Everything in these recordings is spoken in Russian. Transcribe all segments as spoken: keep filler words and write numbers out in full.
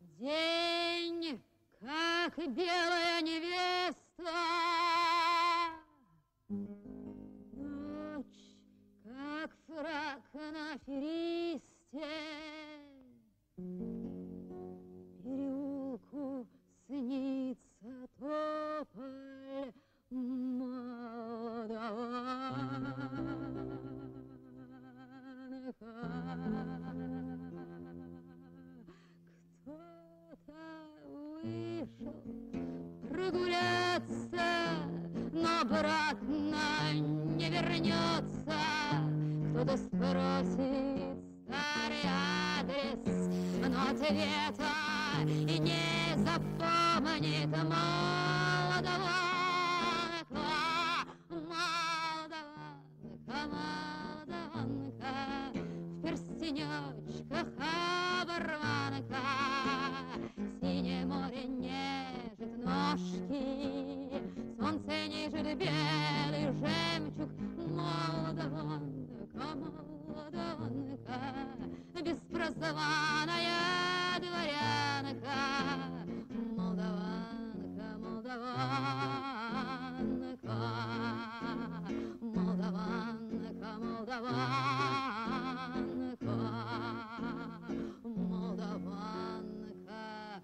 День, как белая невеста, ночь, как фрак на аферисте, переулку снится тополь молдаванка. Кто-то вышел прогуляться, но обратно не вернется. Кто-то спросит старый адрес, но ответа и не запомнит. Молдаванка, молдаванка, молдаванка, в перстенечках оборванка. Синее море нежит ножки, солнце нежит белый жемчуг. Молдаванка, молдаванка, беспрозванная дворянка. Молдаванка, молдаванка, молдаванка, молдаванка, молдаванка,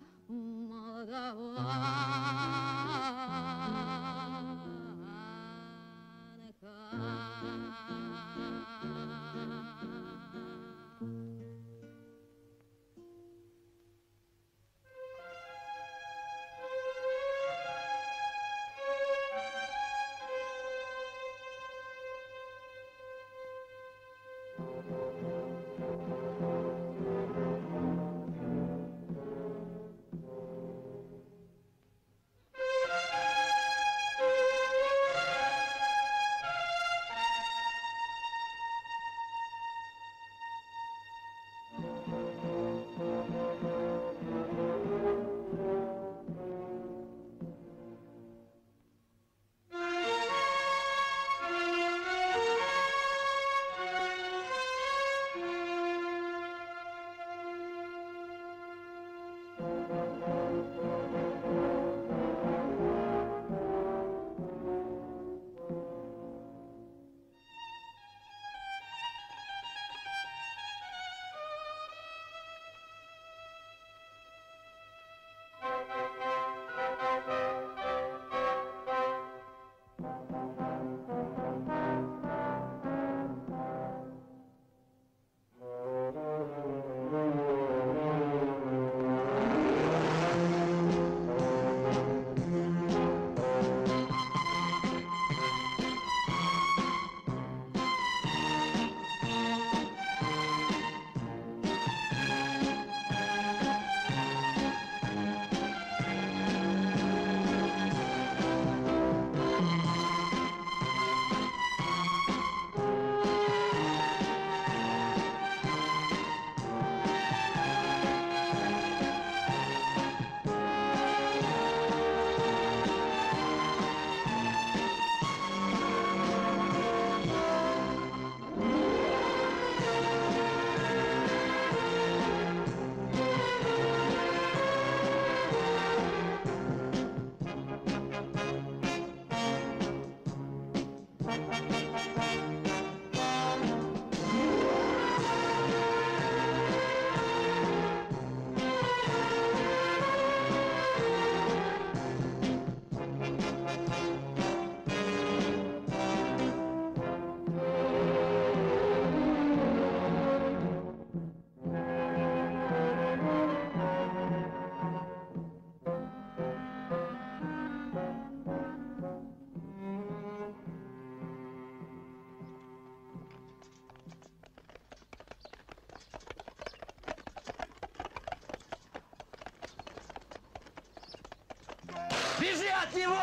Бежи от него!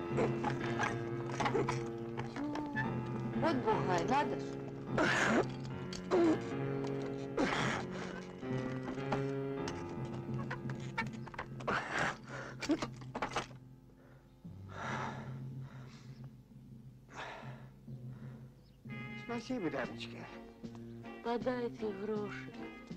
Вот бухай, надо ж. Спасибо, дамочка. Подайте гроши.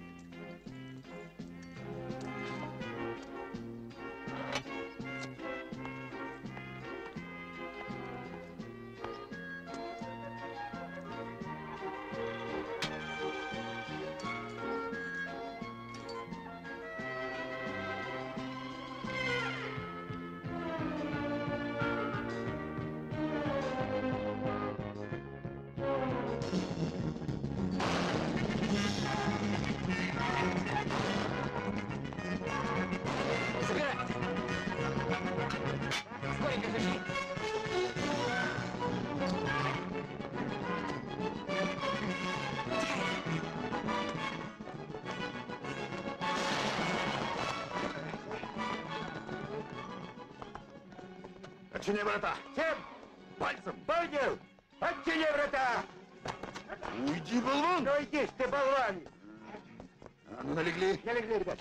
Отчини врата! Всем! Пальцем! Понял! Отчини врата! Уйди, болван! Ну иди, ты болван! А ну налегли! Налегли, ребят!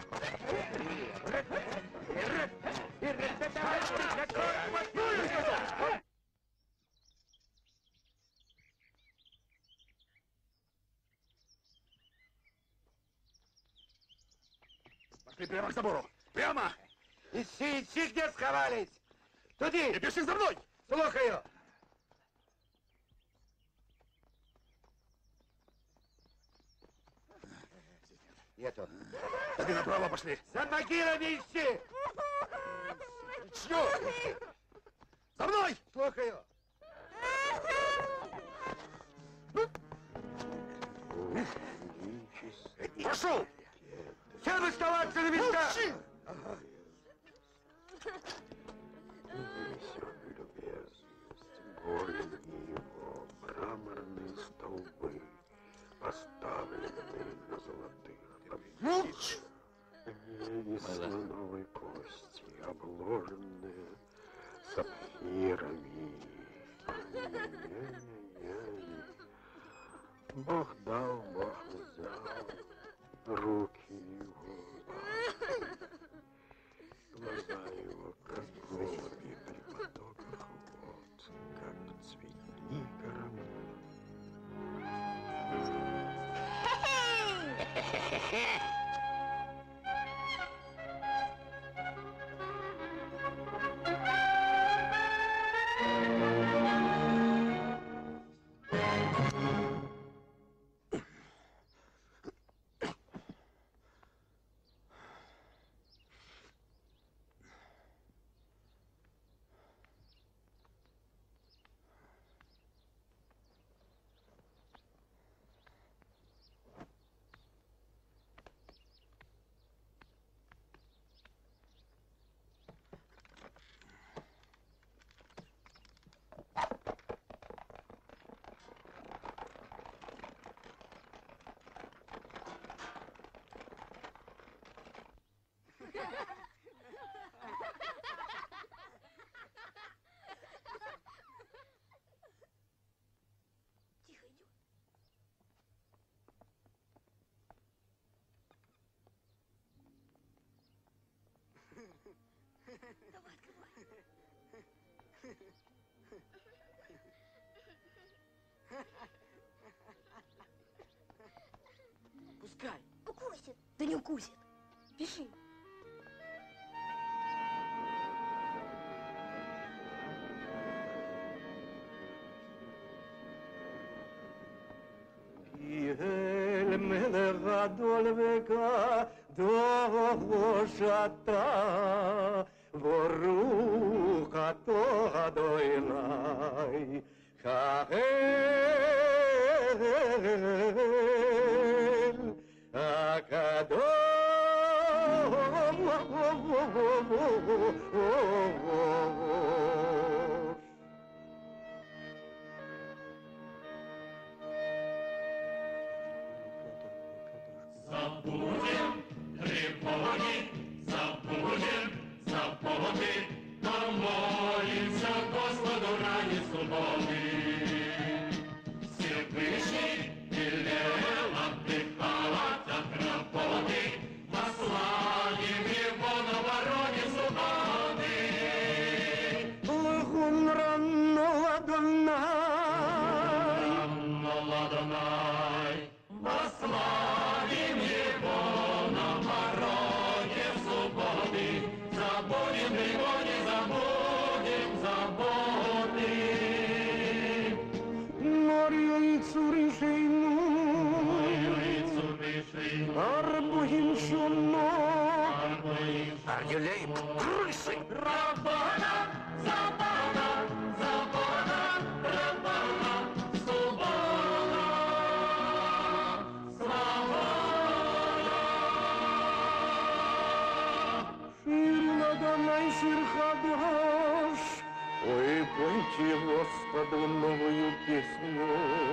Пошли прямо к забору! Прямо! Ищи, ищи, где сховались! Туди! И пиши за мной! Слухаю! Нету. Тогда направо пошли! За могилами ищи! Чё? За мной! Слухаю! Пошел! Всем оставаться на местах! Молчи! Его мраморные столбы, поставленные на золотых Молчи! из слоновой кости, обложенные сапфирами. Ай-яй-яй. Бог дал, Бог взял, руки его, глаза его, как голуби при потоках вод, как цветник аромат. Пускай. Укусит. Да не укусит. Пиши. אל מלך גדול וקדוש אתה, ברוך אתה אדוני, האל הקדוש. Забудем тревоги, забудем заботы, помолимся забудем его, не забудем заботы. Марья Цуришейну, Арбухим Шуно, Аргелейб, крысы! Рабана, Забана, Забана, Рабана, Субана, Свобода. Шир Ладанай, Шир Хадаш, ой, пойте Господу новую песню.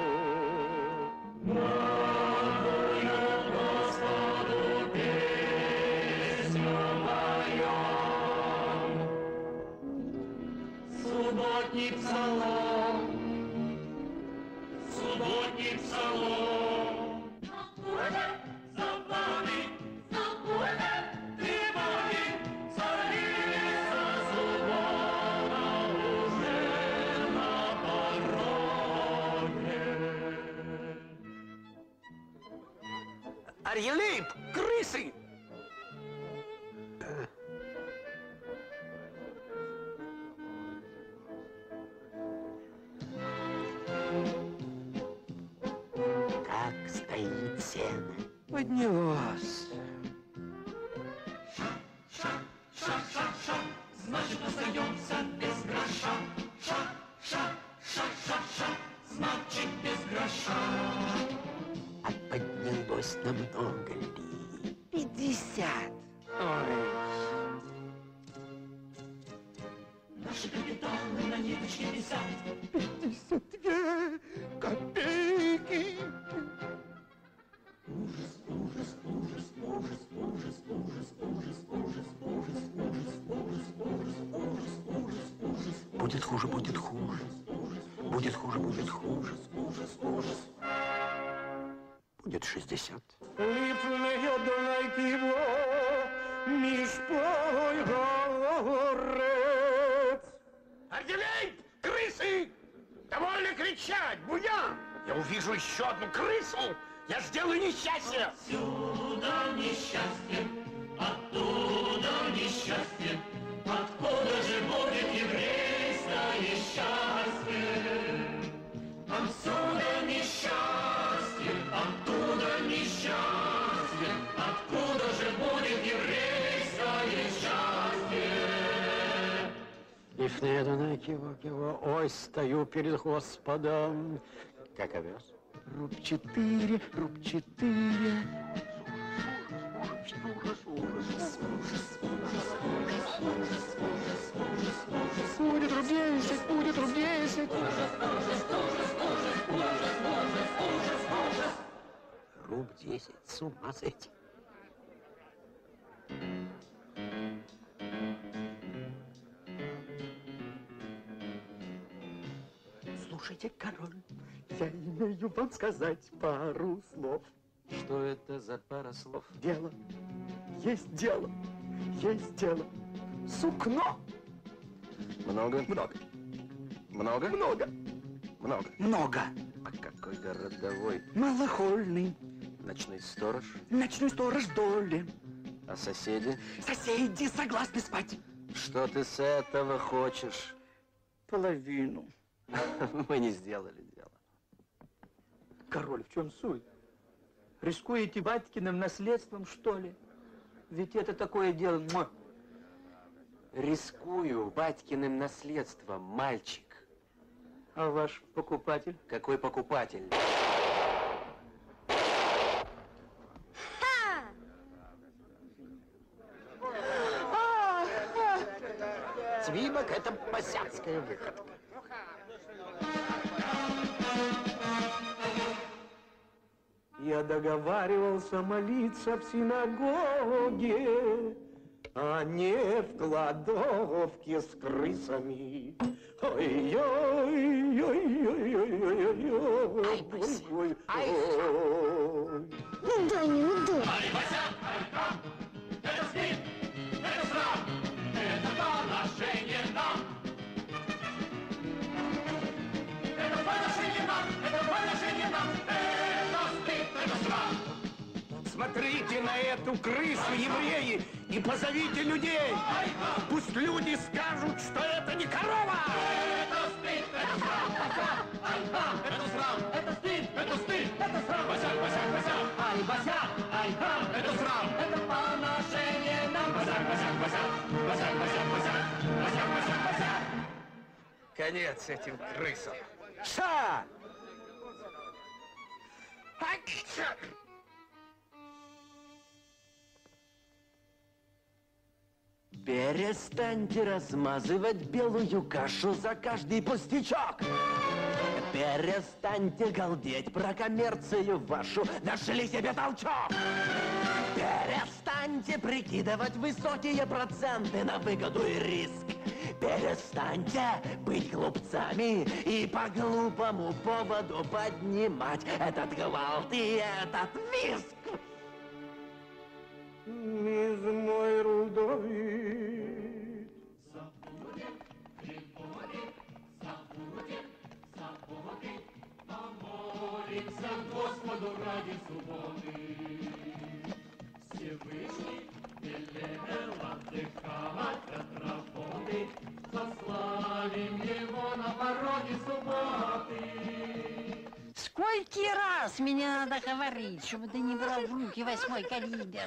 Новую Господу песню мою. Субботний псалом, субботний псалом. Забавы, забавы, тревоги, царица Суббота уже на пороге. Аргелейб, крысы! Как стоит сено. Поднялась. Значит, остаемся без гроша. Ша, ша, ша, ша, ша, значит, без гроша. А поднялось намного ли? Пятьдесят. Ой. Наши капитаны на ниточке висят. Пятьдесят две копейки. Ужас, ужас, ужас, ужас, ужас, ужас, ужас, ужас, ужас, ужас, ужас, ужас, ужас, ужас, ужас. Будет хуже, будет хуже. Будет хуже, будет хуже. Ужас, ужас. Будет шестьдесят. Липнею донайкиво, мишпой горец. Аргелейб, крысы! Довольно кричать, буян! Я увижу еще одну крысу, я сделаю несчастье! Отсюда несчастье, оттуда несчастье. Откуда же будет еврейское счастье? Отсюда несчастье, оттуда несчастье. Откуда же будет еврейское счастье? Лифнея Дунай, киво, киво, ой, стою перед Господом. Как овес? Руб четыре, руб четыре. Будет руб десять, будет руб десять. Руб десять, с ума сойти. Слушайте, король, я имею вам сказать пару слов. Что это за пара слов? Дело, есть дело, есть дело. Сукно. Много? Много, Много? много, Много. много. А какой городовой? Малохольный, Ночной сторож? ночной сторож доли. А соседи? Соседи согласны спать. Что ты с этого хочешь? Половину. Мы не сделали дело. Король, в чем суть? Рискуете батькиным наследством, что ли? Ведь это такое дело... Муа. Рискую батькиным наследством, мальчик. А ваш покупатель? Какой покупатель? Свинок — это босяцкая выходка. Я договаривался молиться в синагоге, а не в кладовке с крысами. Ой-ой-ой-ой-ой-ой-ой-ой-ой. Ну дай, ну дай. Ай, Вася, ай, там! Это стыд, это срам, это поношение нам. Это поношение нам, это поношение нам, это стыд, это срам. посмотрите на эту крысу, евреи, и позовите людей. Пусть люди скажут, что это не корова. Это стыд, это срам, босяк, ай, хам, это срам, это стыд, это стыд, это срам, босяк, босяк, босяк, ай, босяк, ай, хам, это срам, это поношение нам, босяк, босяк, босяк, босяк, босяк, босяк, босяк, босяк, босяк. Конец этим крысам. Ша! Ай, чё? Перестаньте размазывать белую кашу за каждый пустячок. Перестаньте галдеть про коммерцию вашу. Нашли себе толчок. Перестаньте прикидывать высокие проценты на выгоду и риск. Перестаньте быть глупцами и по глупому поводу поднимать этот гвалт и этот визг. Мисс мой Рудовик. Забудет, прибудет, забудет, забудет, помолимся Господу ради субботы. Всевышний велел отдыхать от работы, пославим его на пороге субботы. Сколько раз меня надо говорить, чтобы ты не брал в руки восьмой калибр?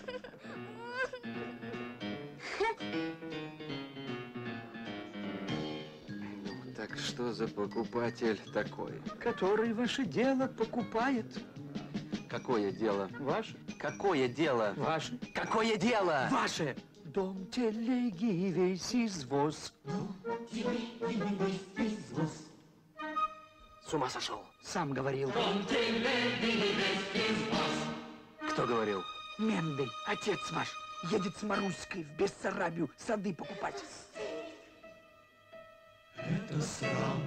Так что за покупатель такой? Который ваше дело покупает. Какое дело? Ваше? Какое дело? Ваше? Какое дело? Ваше! Дом, телеги, весь извоз. С ума сошел? Сам говорил. Кто говорил? Мендель, отец ваш, едет с Маруськой в Бессарабию сады покупать. Это срам.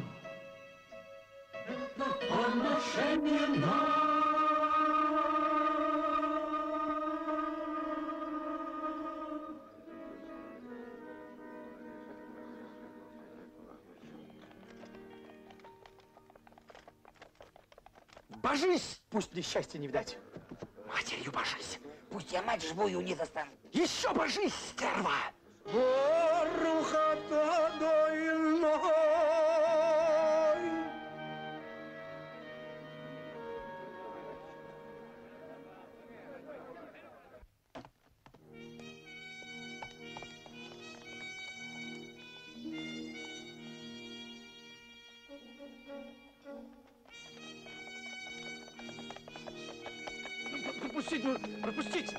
Это поношение нам. Божись, пусть несчастья не видать. Матерью божись. Пусть я мать живую не застану. Еще божись, стерва! Пропустить, ну, пропустить!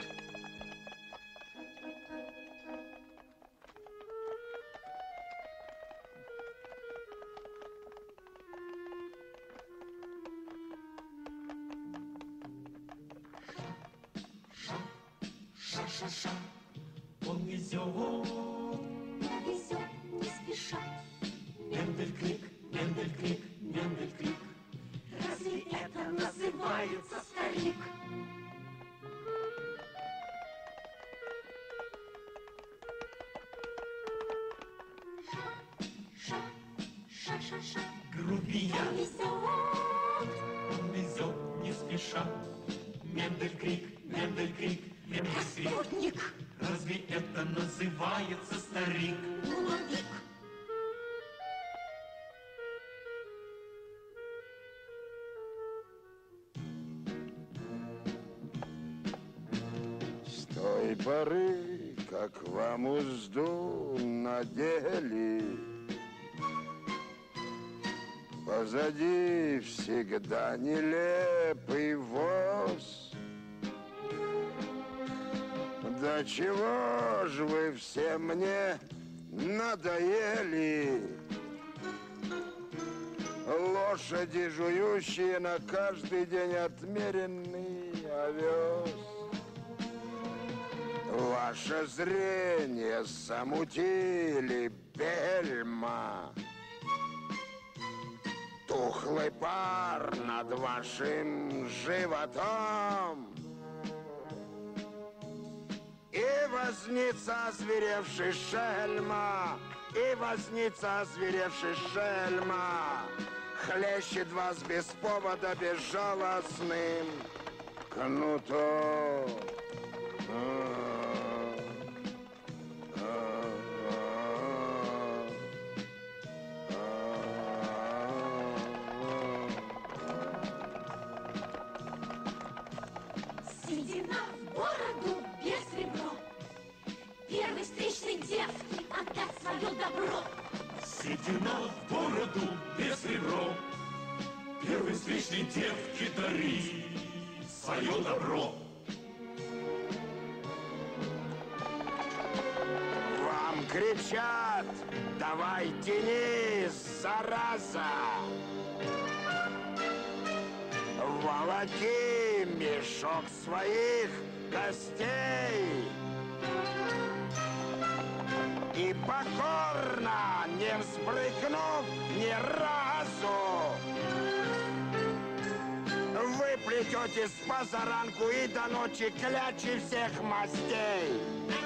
Ша-ша-ша, он везет, Везет не спеша. Мендель-клик, Мендель-клик, Мендель-клик. Разве это называется старик? Ша-ша-ша, Грубиян, везет. он везет не спеша. Мендель-клик, Мендель-клик, Мендель-клик. Охотник, Разве это называется старик? луновик. С той поры, как вам узду надели, позади всегда нелепый воз. Да чего ж вы все мне надоели? Лошади, жующие на каждый день отмеренный овес. Ваше зрение замутили бельма. Тухлый пар над вашим животом. И возница, озверевший шельма, и возница, озверевший шельма, хлещет вас без повода безжалостным Кнуто. Седина в бороду без ребро. Первой встречной девке отдать свое добро. Седина в бороду без ребро. Первой встречной девке дари свое добро. Вам кричат, давай тянись, зараза! Волоки мешок своих гостей и покорно, не взбрыкнув ни разу, вы плететесь по заранку и до ночи клячи всех мастей.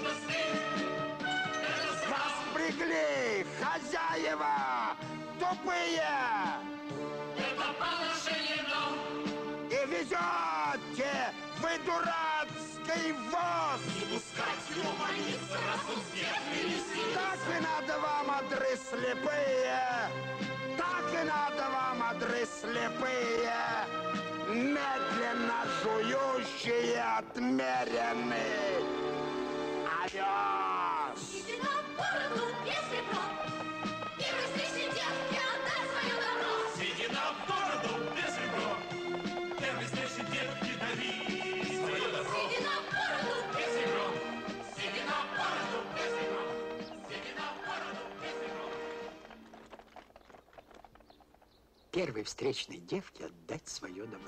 Вас впрягли хозяева тупые. Это положение нам. И везете вы дурацкий воз. Не пускать его молиться, раз он с детьми висит. Так и надо вам, одры слепые. Так и надо вам, одры слепые. Медленно жующие отмеренный овес. Седина в бороду без ребро. Первой встречной девке отдать свое добро. Седина в бороду без ребро. Первой встречной девке дари свое добро. Седина в бороду Без ребро. Седина в бороду без ребро. Седина в бороду без ребро. Первой встречной девке отдать свое добро.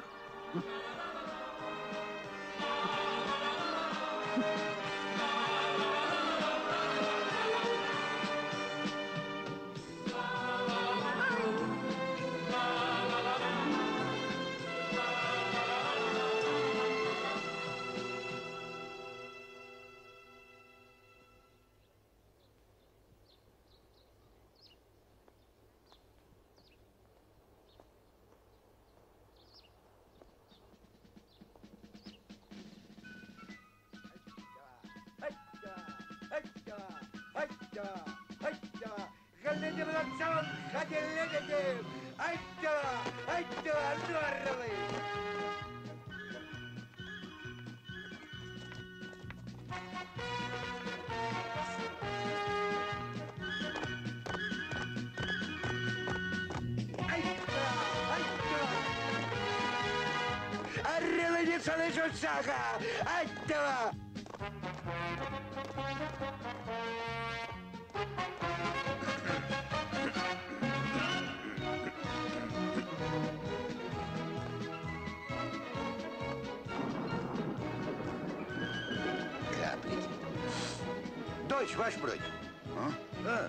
Каплики. Дочь, ваш бродь. А? А.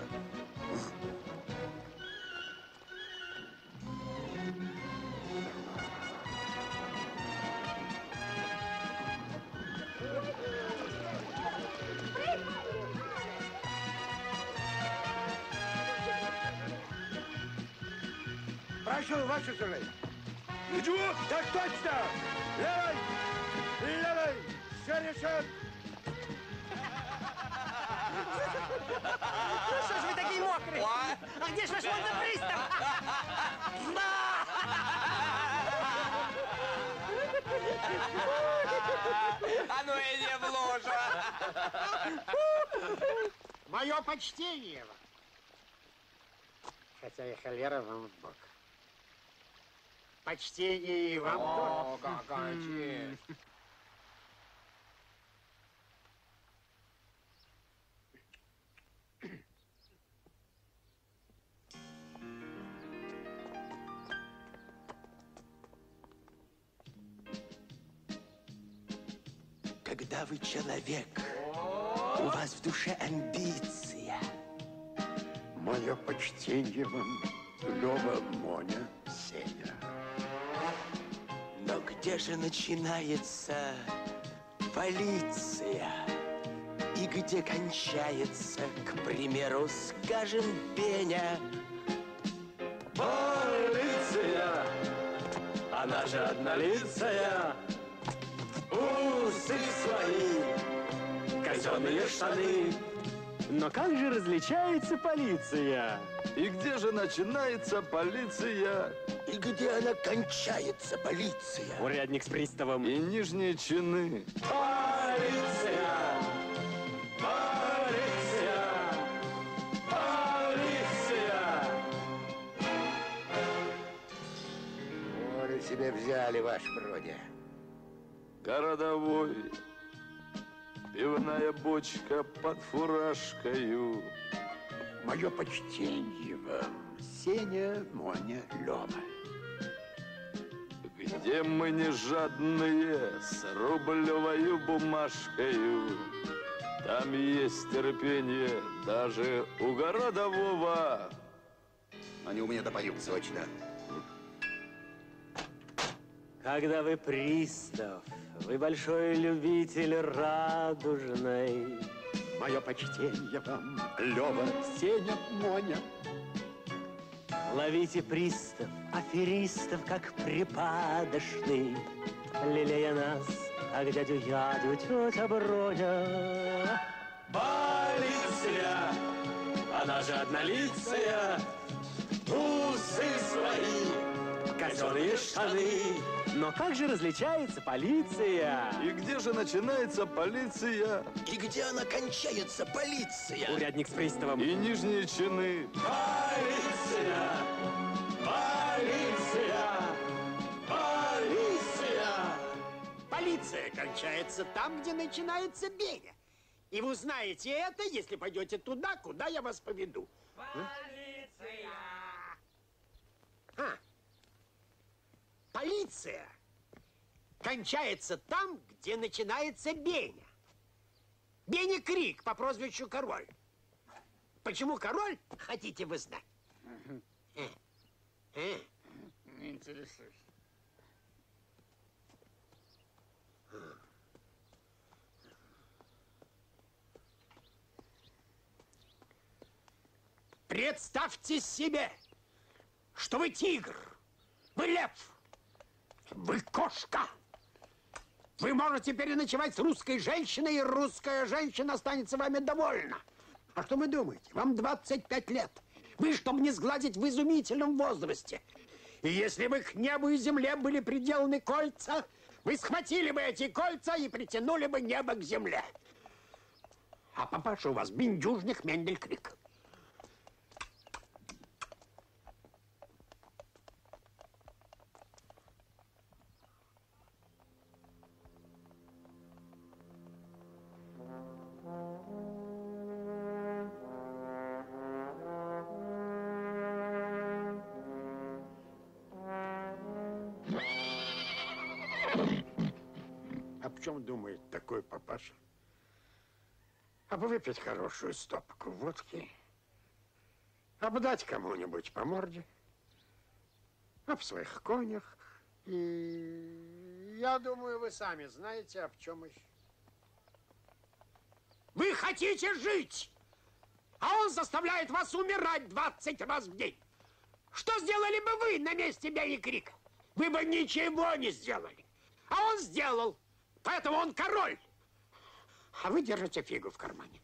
Прошу, ваша сударь. Идиот! Так точно! Левой! Левой! Все решен! Ну что ж вы такие мокрые? А где ж ваш мордопристав? А ну иди в лужу. Мое почтение вам. Хотя и холера вам в бок. Почтение и вам тоже. О, какая честь. Когда вы человек, у вас в душе амбиция. Мое почтение вам, Лёва, Моня, Сеня. Но где же начинается полиция? И где кончается, к примеру, скажем, Беня? Полиция, она же однолицая. усы свои, казенные штаны. Но как же различается полиция? И где же начинается полиция? И где она кончается, полиция? Урядник с приставом. И нижние чины. Полиция! Полиция! Полиция! Волю себе взяли, ваше бродя. Городовой, пивная бочка под фуражкою. Мое почтение вам, Сеня, Моня, Лёва. Где мы не жадные, с рублевою бумажкою. Там есть терпение даже у городового. Они у меня допоют срочно. Когда вы пристав, вы большой любитель радужной. Мое почтение вам, Лёва, Сеня, Моня. Ловите пристав, аферистов, как припадочный, лелея нас, как дядю Ядю, тетя Броня. Полиция, она же однолицая, усы свои, казенные штаны. Но как же различается полиция? И где же начинается полиция? И где она кончается, полиция? Урядник с приставом. И нижние чины. Полиция! Полиция! Полиция! Полиция кончается там, где начинается Беня. И вы узнаете это, если пойдете туда, куда я вас поведу. Полиция! А. Полиция кончается там, где начинается Беня. Беня Крик по прозвищу Король. Почему Король, хотите вы знать? Э. Э. Не интересуюсь. Представьте себе, что вы тигр, вы лев, вы кошка. Вы можете переночевать с русской женщиной, и русская женщина останется вами довольна. А что вы думаете? Вам двадцать пять лет. Вы, чтобы не сгладить, в изумительном возрасте. И если бы к небу и земле были приделаны кольца, вы схватили бы эти кольца и притянули бы небо к земле. А папаша у вас бендюжник Мендель-Крик. О чем думает такой папаша? Об выпить хорошую стопку водки, обдать кому-нибудь по морде, об своих конях. И я думаю, вы сами знаете, об чем еще. Вы хотите жить, а он заставляет вас умирать двадцать раз в день. Что сделали бы вы на месте Бени Крика? Вы бы ничего не сделали. А он сделал. Поэтому он король. А вы держите фигу в кармане.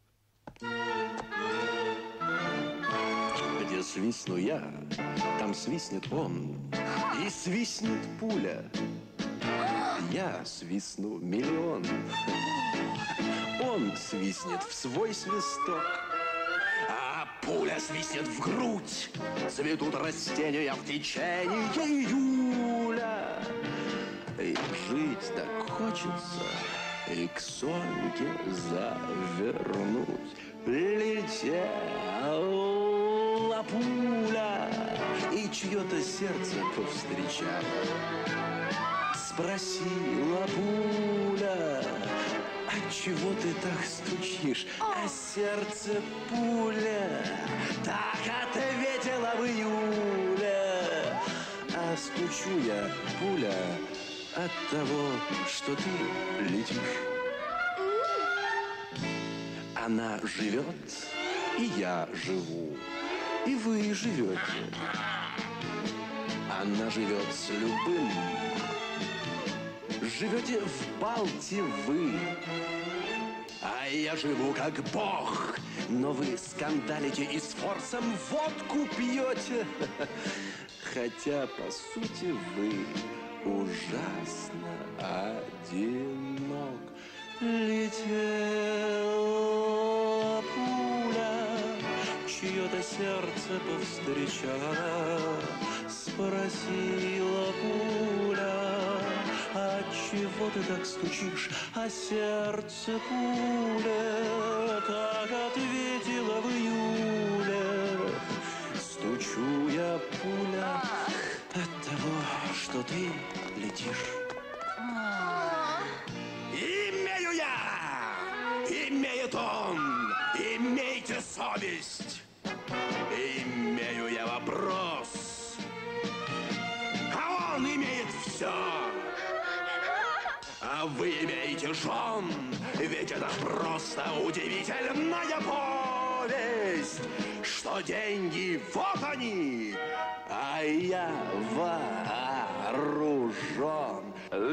Где свистну я, там свистнет он. И свистнет пуля. Я свистну миллион. Он свистнет в свой свисток. А пуля свистнет в грудь. Цветут растения в течение июля. И жить так хочется, и к Соньке завернуть. Летела пуля, и чье-то сердце повстречала. Спросила пуля: отчего ты так стучишь? А сердце пуля так ответила в июле. А стучу я, пуля, от того, что ты летишь. Она живет, и я живу, и вы живете. Она живет с любым, живете в Балте вы, а я живу как бог. Но вы скандалите и с форсом водку пьете. Хотя, по сути, вы ужасно одинок. Летела пуля, чье-то сердце повстречала. Спросила пуля: отчего ты так стучишь, а сердце пуля? Так ответила в июле: стучу я, пуля, от того, что ты летишь. Имею я, имеет он, имейте совесть. Имею я вопрос, а он имеет все. А вы имеете жен, ведь это просто удивительная повесть, что деньги вот они, а я вооружен.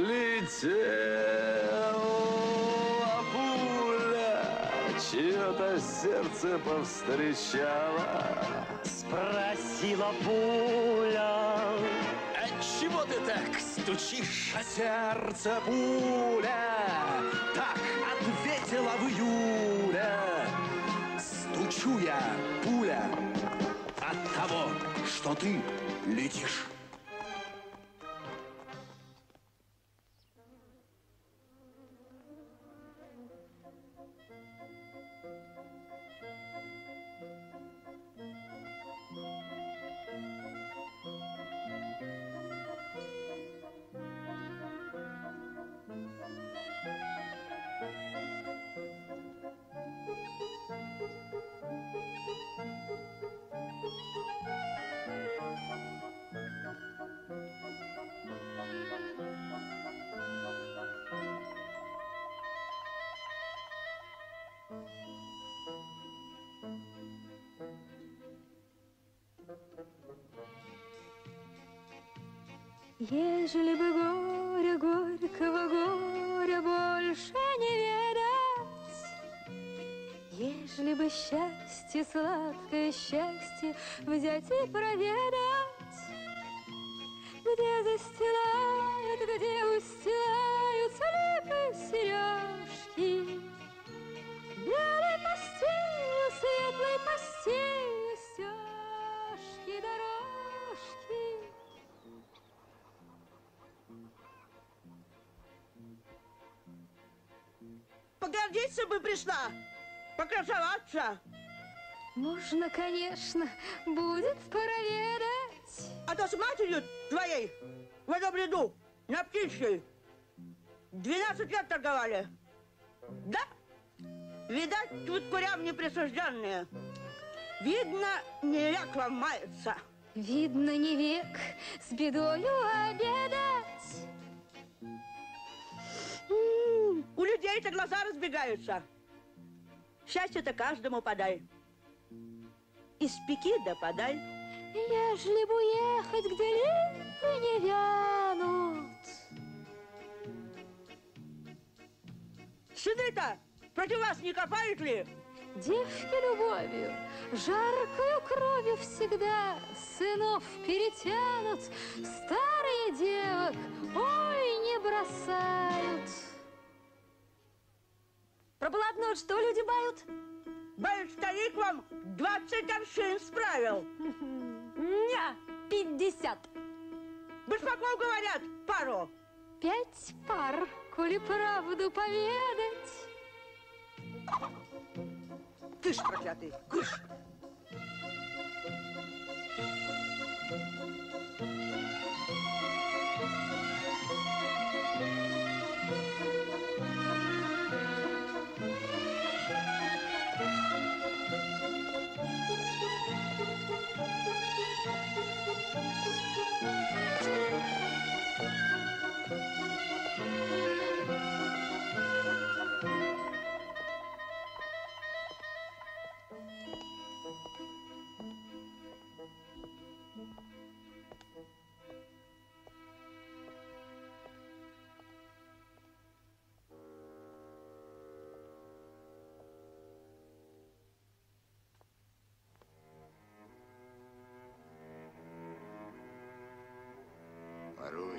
Летела пуля, чье-то сердце повстречала. Спросила пуля: отчего ты так стучишь, а сердце пуля? Так ответила в июле: стучу я, пуля, от того, что ты летишь. Ежели бы горя, горького горя больше не ведать, ежели бы счастье, сладкое счастье взять и проведать, где застилают, где устилаются липы сережки, белой постелью, светлой постелью стежки, дорожки. Погордиться бы пришла, покрасоваться. Можно, конечно, будет проведать. А то с матерью твоей в этом ряду на птичьей двенадцать лет торговали. Да? Видать, тут курям неприсужденные. Видно, не век вам мается. Видно, не век с бедою обедать. М-м, у людей-то глаза разбегаются. Счастье-то каждому подай. Из пеки да подай. Ежели бы уехать, где липы не вянут. Сыны-то против вас не копают ли? Девки любовью, жаркою кровью всегда сынов перетянут, старые девок, ой, не бросают. Про блатную что люди бают? Бают, старик вам двадцать аршин справил. Ня, пятьдесят. Башмаков говорят, пару. Пять пар, коли правду поведать. Кыш, проклятый, кыш.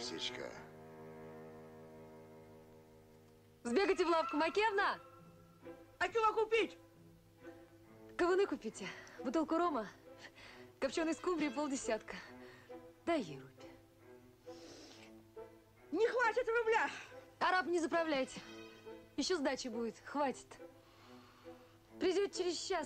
Марусечка. Сбегайте в лавку, Макевна! А чего купить? Кавуны купите, бутылку рома, копченой скумбрии полдесятка. Дай ей рупи. Не хватит рубля. Араб, не заправляйте. Еще сдачи будет, хватит. Придет через час.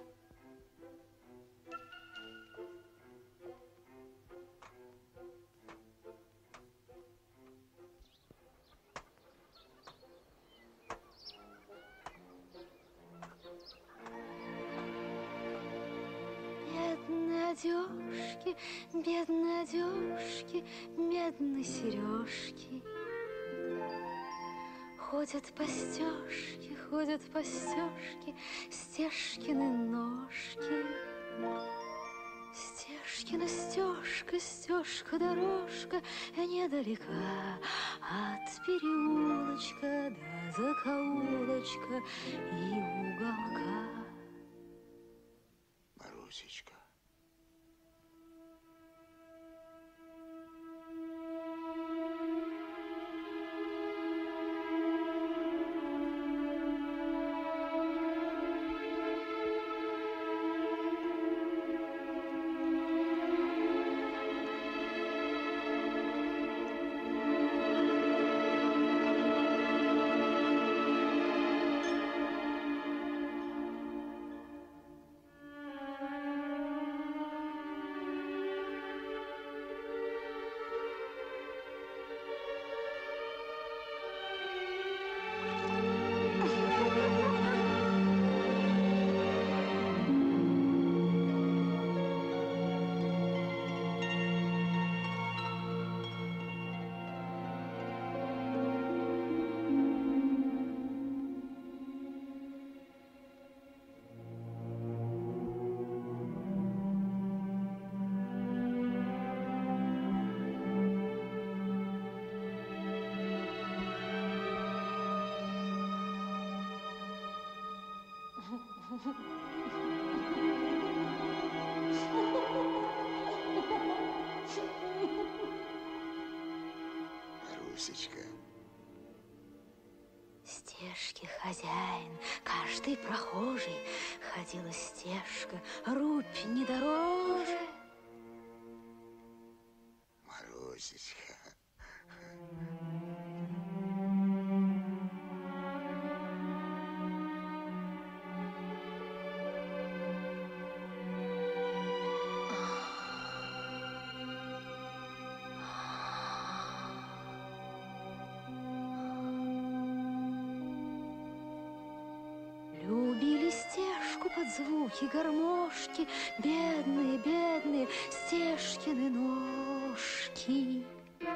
Бедные одежки, бедные одежки, медные сережки. Ходят по стежке, ходят по стежке, Стежкины ножки. Стежкина стежка, стежка, дорожка недалека от переулочка до закоулочка и уголка. Марусечка. Марусечка. Стежки хозяин, каждый прохожий, ходила стежка, рупь не дороже. Марусечка. Любили стежку под звуки гармошки, бедные, бедные Стежкины ножки.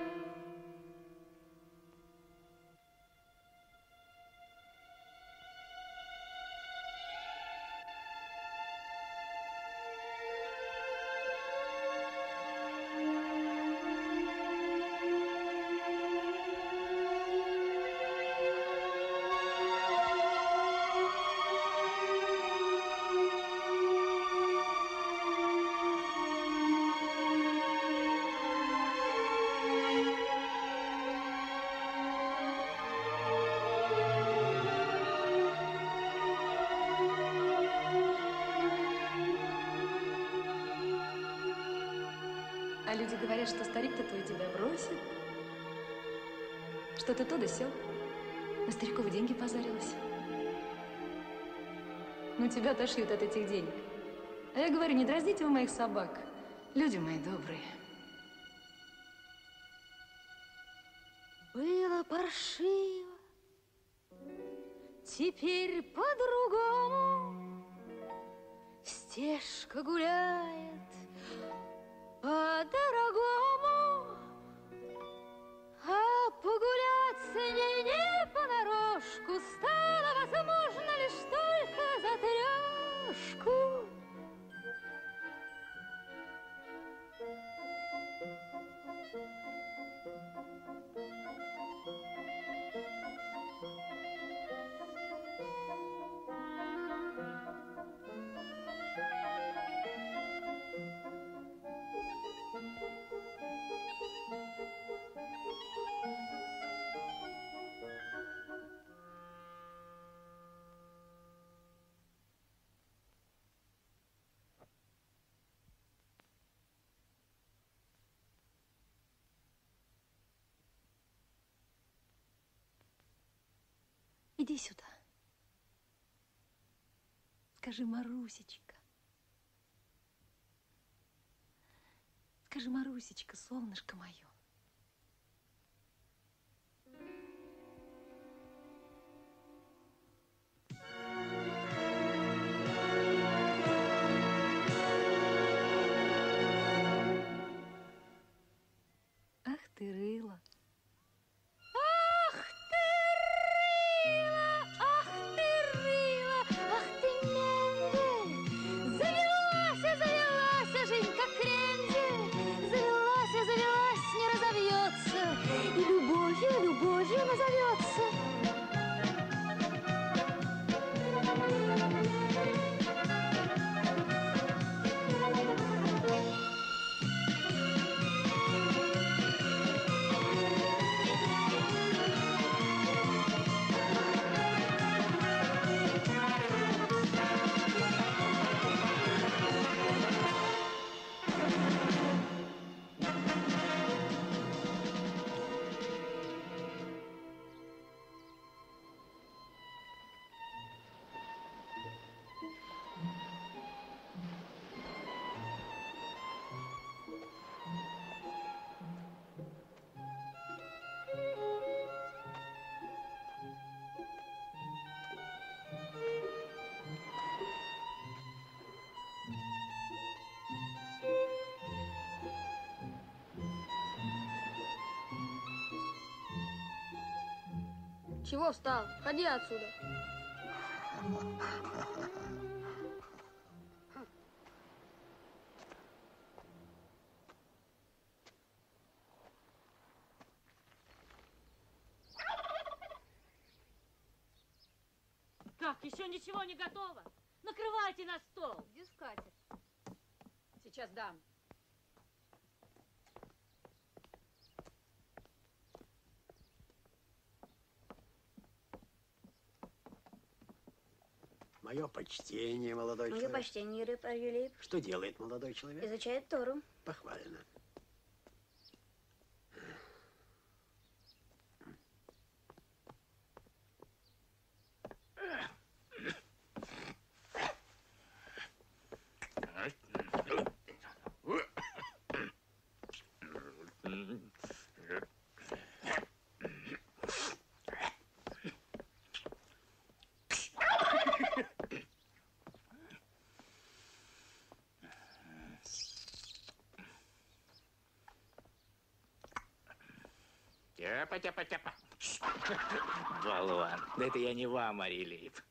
А люди говорят, что старик-то твой тебя бросит. Что ты то да сё. На стариковы деньги позарилась. Ну, тебя отошьют от этих денег. А я говорю, не дразните вы моих собак. Люди мои добрые. Было паршиво, теперь по-другому. Стежка гуляет по-дорогому, а погуляться не, не понарошку стало возможно лишь только за трешку. Иди сюда. Скажи, Марусечка. Скажи, Марусечка, солнышко мое. Ах ты, рыла. Ах ты, рыла, ах ты, рыла, ах ты, мендель. Завелась, завелась, Женька крендель. Завелась, завелась, не разовьется. И любовью, любовью назовется. Чего встал? Ходи отсюда. Как, еще ничего не готово? Накрывайте на стол. Где скатерть? Сейчас дам. Мое почтение, молодой Мое человек. почтение, Юрий Арюлеев. Что делает молодой человек? Изучает Тору. Похвально. Тяпа, тяпа, тяпа. Болван. Да это я не вам, Арюлеев.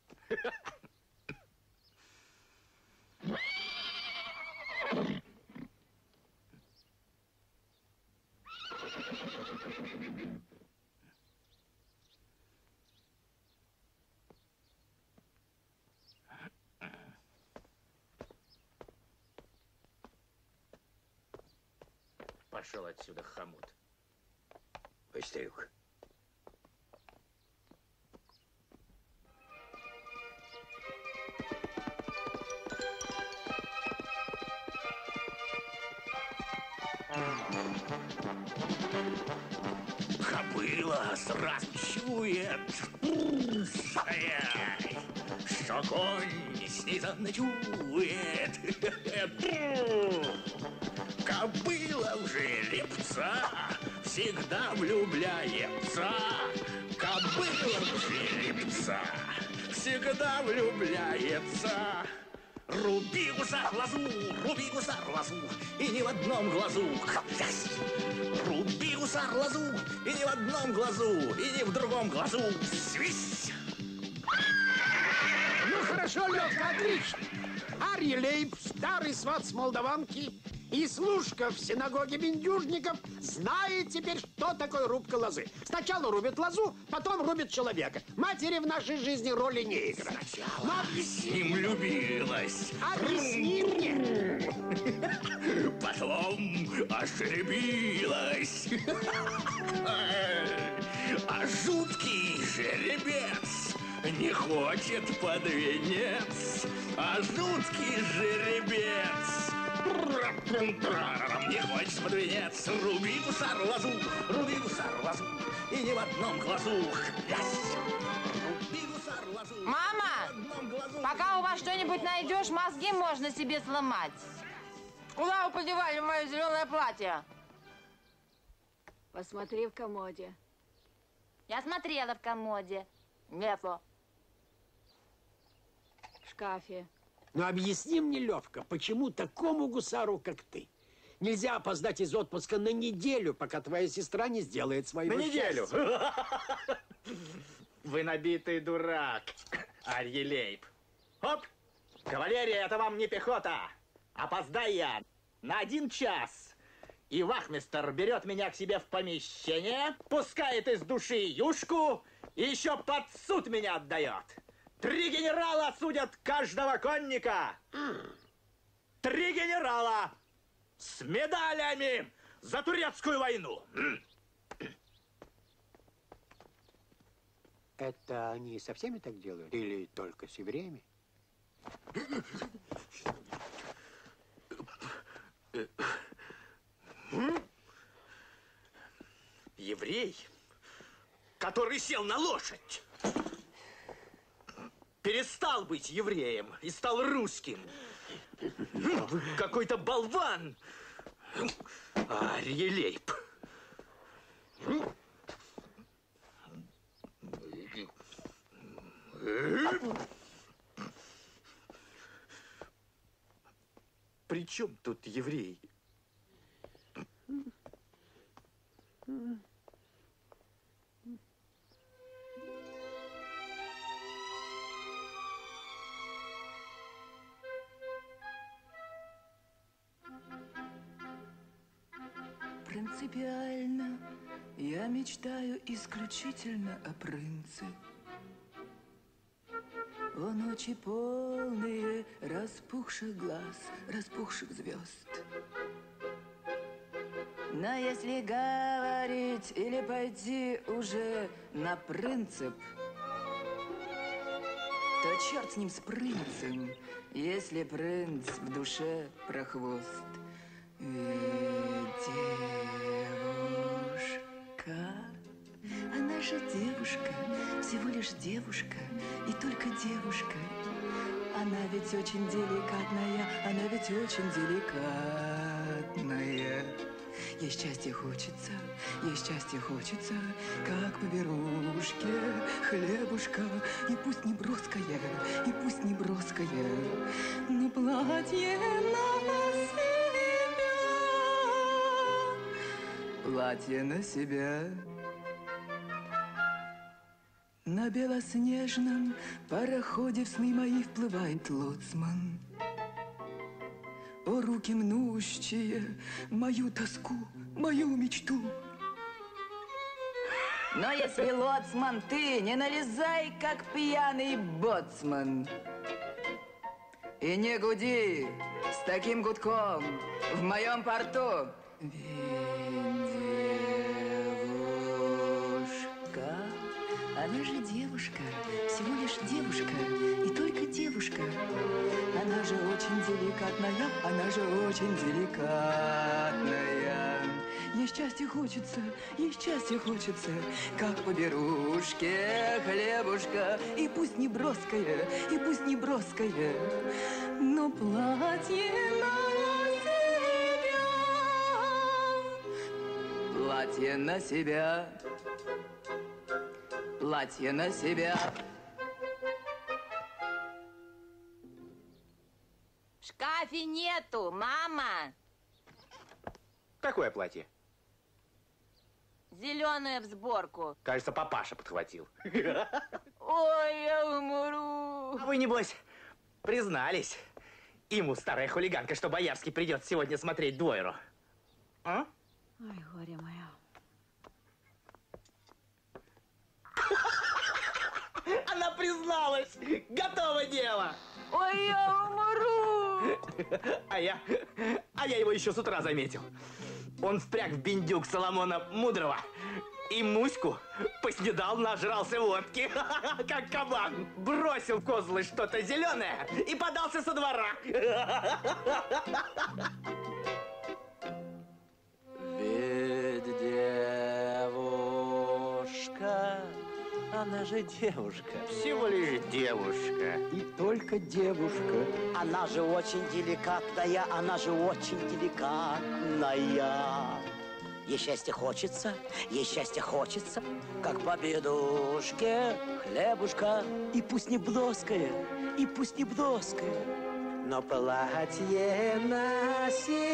Пошел отсюда, хомут. Быстрюк. Кобыла сразу чует, ай, что конь снизу ночует. Кобыла в жеребца всегда влюбляется. Кобыла в жеребца всегда влюбляется. Руби, гусар, лозу, руби, гусар, лозу, и ни в одном глазу. Руби, гусар, лозу, и ни в одном глазу, и ни в другом глазу. Свись! Ну хорошо, Лёвка, отлично. Арюлеев, старый сват с Молдаванки и служка в синагоге бендюжников знает теперь, что такое рубка лозы. Сначала рубит лозу, потом рубит человека. Матери в нашей жизни роли не играют. Сначала Но... с ним любилась. Объясни мне. Потом ошеребилась. А жуткий жеребец не хочет под венец. А жуткий жеребец не хочет под венец. Руби, гусар, лозу, руби, гусар, лозу, и ни в одном глазу. Хрясь! Руби, Мама, пока у вас что-нибудь найдешь, мозги можно себе сломать. Куда вы подевали мое зеленое платье? Посмотри в комоде. Я смотрела в комоде. Нету. В шкафе. Но объясни мне, Левка, почему такому гусару, как ты, нельзя опоздать из отпуска на неделю, пока твоя сестра не сделает своего На неделю? счастья? Вы набитый дурак, Арьелейб. Оп! Кавалерия, это вам не пехота. Опоздай я на один час. И вахмистр берет меня к себе в помещение, пускает из души юшку и еще под суд меня отдает. Три генерала судят каждого конника. Три генерала с медалями за турецкую войну. Это они со всеми так делают? Или только с евреями? Еврей, который сел на лошадь, перестал быть евреем и стал русским. Вы какой-то болван, Арьелейб. При чем тут еврей? Принципиально я мечтаю исключительно о принце. О ночи полные распухших глаз, распухших звезд. Но если говорить или пойти уже на принцип, то черт с ним, с принцем, если принц в душе прохвост. Ведь девушка, она же девушка, всего лишь девушка, и только девушка. Она ведь очень деликатная, она ведь очень деликатная. Ей счастье хочется, ей счастье хочется, как по берушке, хлебушка, и пусть не броская, и пусть не броская, но платье на себя, платье на себя. На белоснежном пароходе в сны мои вплывает лоцман. О, руки мнущие мою тоску, мою мечту. Но если, лоцман, ты не налезай, как пьяный боцман, и не гуди с таким гудком в моем порту. Ведь девушка, она же девушка, всего лишь девушка, и только девушка. Она же очень деликатная, она же очень деликатная. Ей счастье хочется, ей счастье хочется, как по берушке, хлебушка, и пусть не броская, и пусть не броская, но платье на себя, платье на себя, платье на себя. В шкафе нету, мама. Какое платье? Зеленое в сборку. Кажется, папаша подхватил. Ой, я умру. А вы, небось, признались ему, старая хулиганка, что Боярский придет сегодня смотреть двойру. А? Ой, горе мое. Она призналась! Готово дело! Ой, я умру! А я, а я его еще с утра заметил. Он впряг в биндюк Соломона Мудрого и Муську поснедал, нажрался водки, как кабан. Бросил в козлы что-то зеленое и подался со двора. Ведь девушка, она Она же девушка. Всего лишь девушка. И только девушка. Она же очень деликатная, она же очень деликатная. Ей счастья хочется, ей счастья хочется, как победушке хлебушка. И пусть не броская, и пусть не броская, но платье на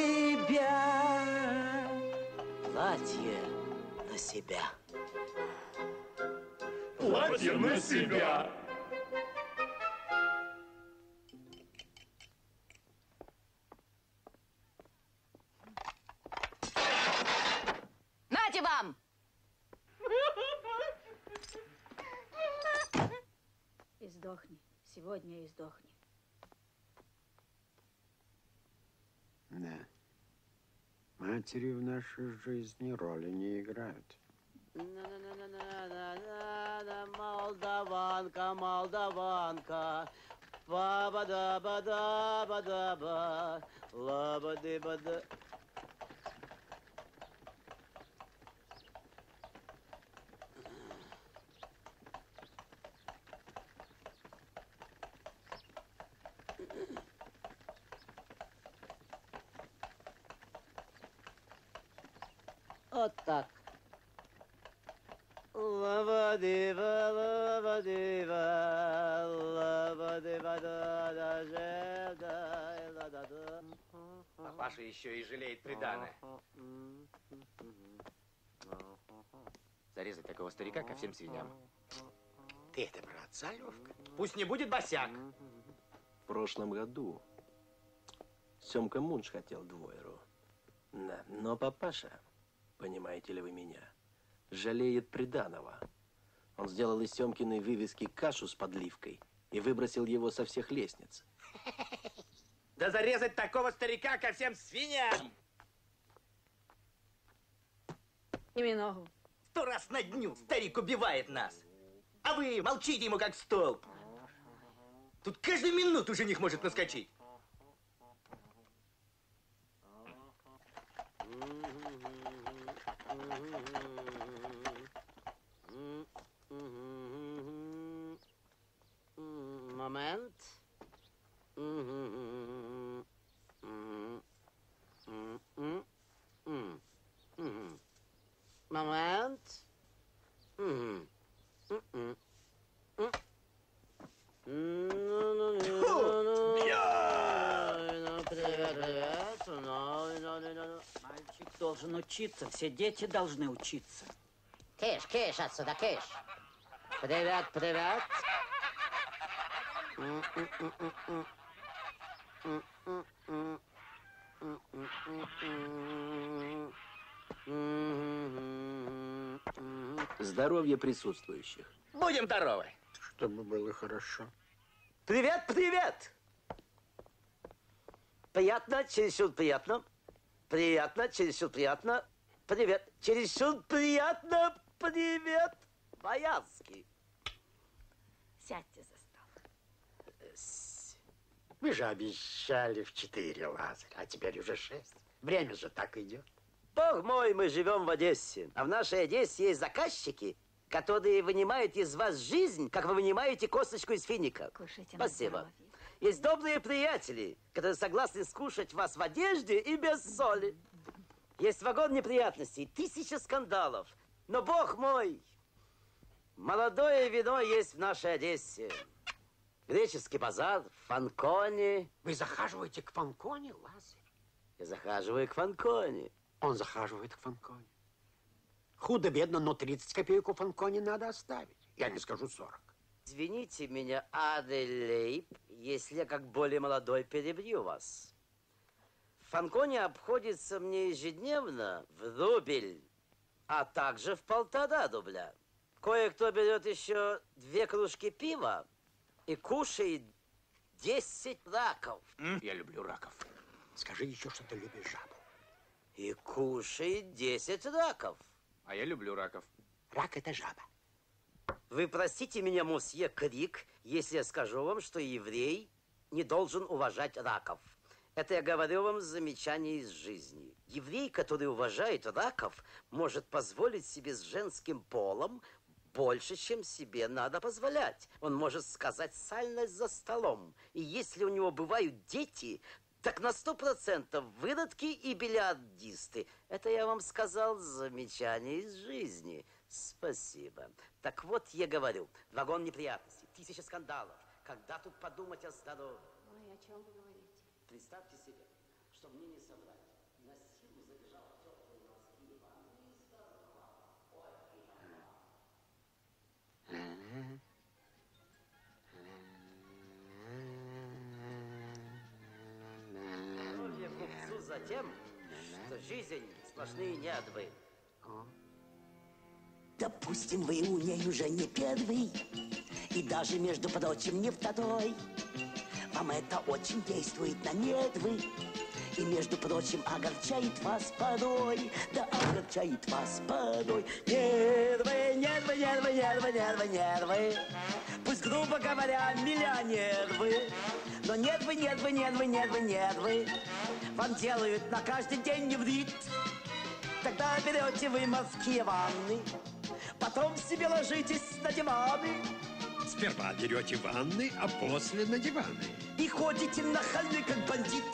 себя. Платье на себя. Платье на себя. Нате вам! И сдохни. Сегодня и сдохни. Да. Матери в нашей жизни роли не играют. Молдаванка, молдаванка, ба-ба-да-ба-да-ба-да-ба, ла-ба-ды-ба-да. Вот так. Лава-дива, лава-дива, лава-дива-да-да-да-да. Папаша еще и жалеет приданое. Зарезать такого старика ко всем свиньям. Ты это про отца, Левка? Пусть не будет босяк. В прошлом году Семка Мунш хотел двойру. Да, но папаша, понимаете ли вы меня, жалеет приданого. Он сделал из Семкиной вывески кашу с подливкой и выбросил его со всех лестниц. Да зарезать такого старика ко всем свиньям! Сними ногу. Сто раз на дню старик убивает нас. А вы молчите ему как столб. Тут каждую минуту жених может наскочить. Момент. Момент. Мальчик должен учиться, все дети должны учиться. Кэш, кэш отсюда, кэш. Привет, привет. Здоровье присутствующих. Будем здоровы. Чтобы было хорошо. Привет, привет! Приятно, чересчур приятно. Приятно, чересчур приятно. Привет, чересчур приятно. Привет, Боярский. Сядьте за стол. Вы же обещали в четыре, Лазарь, а теперь уже шесть. Время же так идет. Бог мой, мы живем в Одессе, а в нашей Одессе есть заказчики, которые вынимают из вас жизнь, как вы вынимаете косточку из финика. Кушайте на Спасибо. здоровье. Есть добрые приятели, которые согласны скушать вас в одежде и без соли. Есть вагон неприятностей, тысяча скандалов. Но, Бог мой, молодое вино есть в нашей Одессе. Греческий базар, Фанкони. Вы захаживаете к Фанкони, Лазарь? Я захаживаю к Фанкони. Он захаживает к Фанкони. Худо-бедно, но тридцать копеек у Фанкони надо оставить. Я не скажу сорок. Извините меня, Аделейб, если я как более молодой перебью вас. Фанкони обходится мне ежедневно в рубль, а также в полтора рубля. Кое-кто берет еще две кружки пива и кушает десять раков. Я люблю раков. Скажи еще, что ты любишь жабу. И кушает десять раков. А я люблю раков. Рак – это жаба. Вы простите меня, мосье Крик, если я скажу вам, что еврей не должен уважать раков. Это я говорю вам замечание из жизни. Еврей, который уважает раков, может позволить себе с женским полом больше, чем себе надо позволять. Он может сказать сальность за столом. И если у него бывают дети, так на сто процентов выродки и бильярдисты. Это я вам сказал замечание из жизни. Спасибо. Так вот, я говорю, вагон неприятностей, тысяча скандалов. Когда тут подумать о здоровье? Ой, о чем вы говорите? Представьте себе, что мне не соврать. На силу забежал в теплые мозги ванны и сказал: здоровье купцу за тем, что жизнь сплошные нервы. Допустим, вы у ней уже не первый, и даже, между прочим, не второй. Вам это очень действует на нервы, и, между прочим, огорчает вас порой. Да огорчает вас порой. Нервы, нервы, нервы, нервы, нервы, нервы. Пусть, грубо говоря, миллионервы. Но нервы, нервы, нервы, нервы, нервы вам делают на каждый день неврит. Тогда берете вы морские ванны, потом себе ложитесь на диваны. Сперва берете ванны, а после на диваны. И ходите нахальный, как бандит.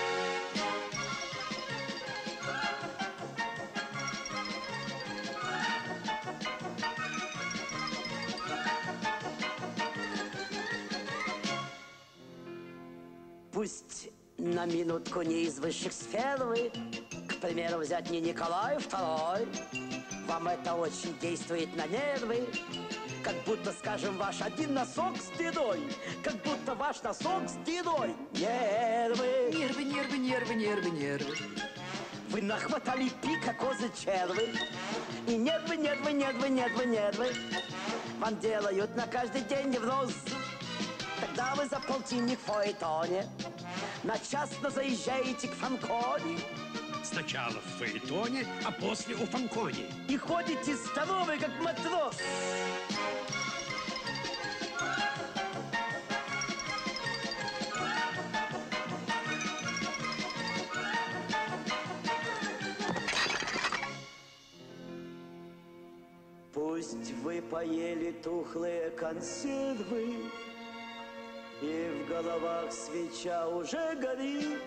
Пусть на минутку не из высших сфер вы, к примеру, взять не Николай второй. Вам это очень действует на нервы, как будто, скажем, ваш один носок с бедой, как будто ваш носок с бедой. Нервы. Нервы, нервы, нервы, нервы, нервы. Вы нахватали пика козы червы, и нервы, нервы, нервы, нервы, нервы вам делают на каждый день невроз. Тогда вы за полтинник в фаэтоне начасно заезжаете к Фанконе. Сначала в фаэтоне, а после у Фанкони. И ходите здоровый, как матрос. Пусть вы поели тухлые консервы, и в головах свеча уже горит.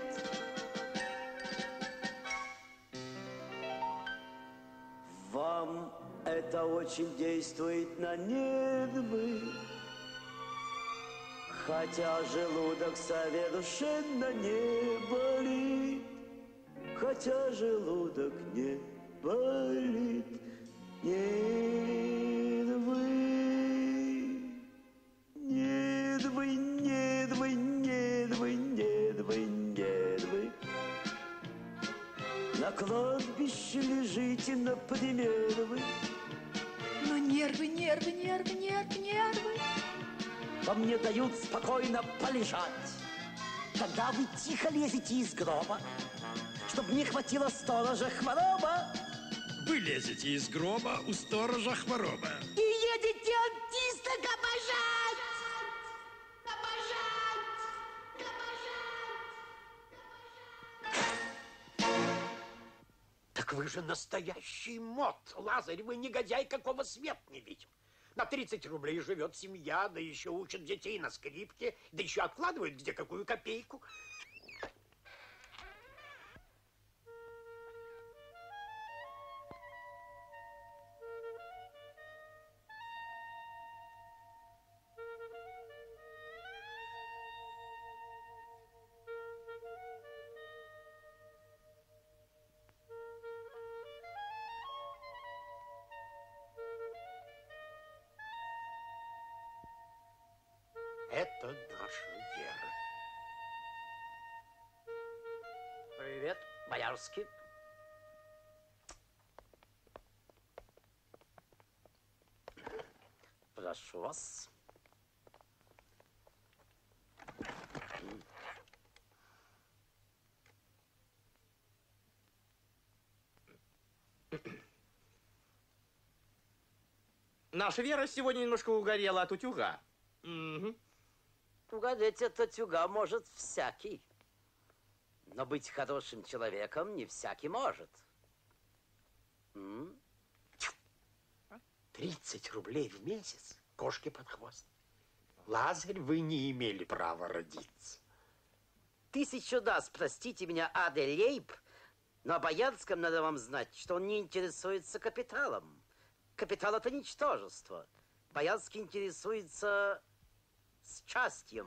Вам это очень действует на нервы, хотя желудок совершенно не болит, хотя желудок не болит. Нервы, нервы, нервы, нервы, нервы, нервы. На кладбище лежите, например, вы. Но нервы, нервы, нервы, нервы, нервы. Вам не дают спокойно полежать. Тогда вы тихо лезете из гроба, чтоб не хватило сторожа хвороба. Вы лезете из гроба, у сторожа хвороба. И едете артиста обожать! Обожать! Так вы же настоящий мод. Лазарь, вы негодяй, какого свет не видел. На тридцать рублей живет семья, да еще учат детей на скрипке, да еще откладывают где какую копейку. Это наша вера. Привет, Боярский. Прошу вас. Наша Вера сегодня немножко угорела от утюга. Угу. Угодить от утюга может всякий. Но быть хорошим человеком не всякий может. М? Ты тридцать рублей в месяц кошке под хвост. Лазарь, вы не имели права родиться. Тысячу раз простите меня, Аделейб, но о Боярском надо вам знать, что он не интересуется капиталом. Капитал — это ничтожество. Боярский интересуется счастьем.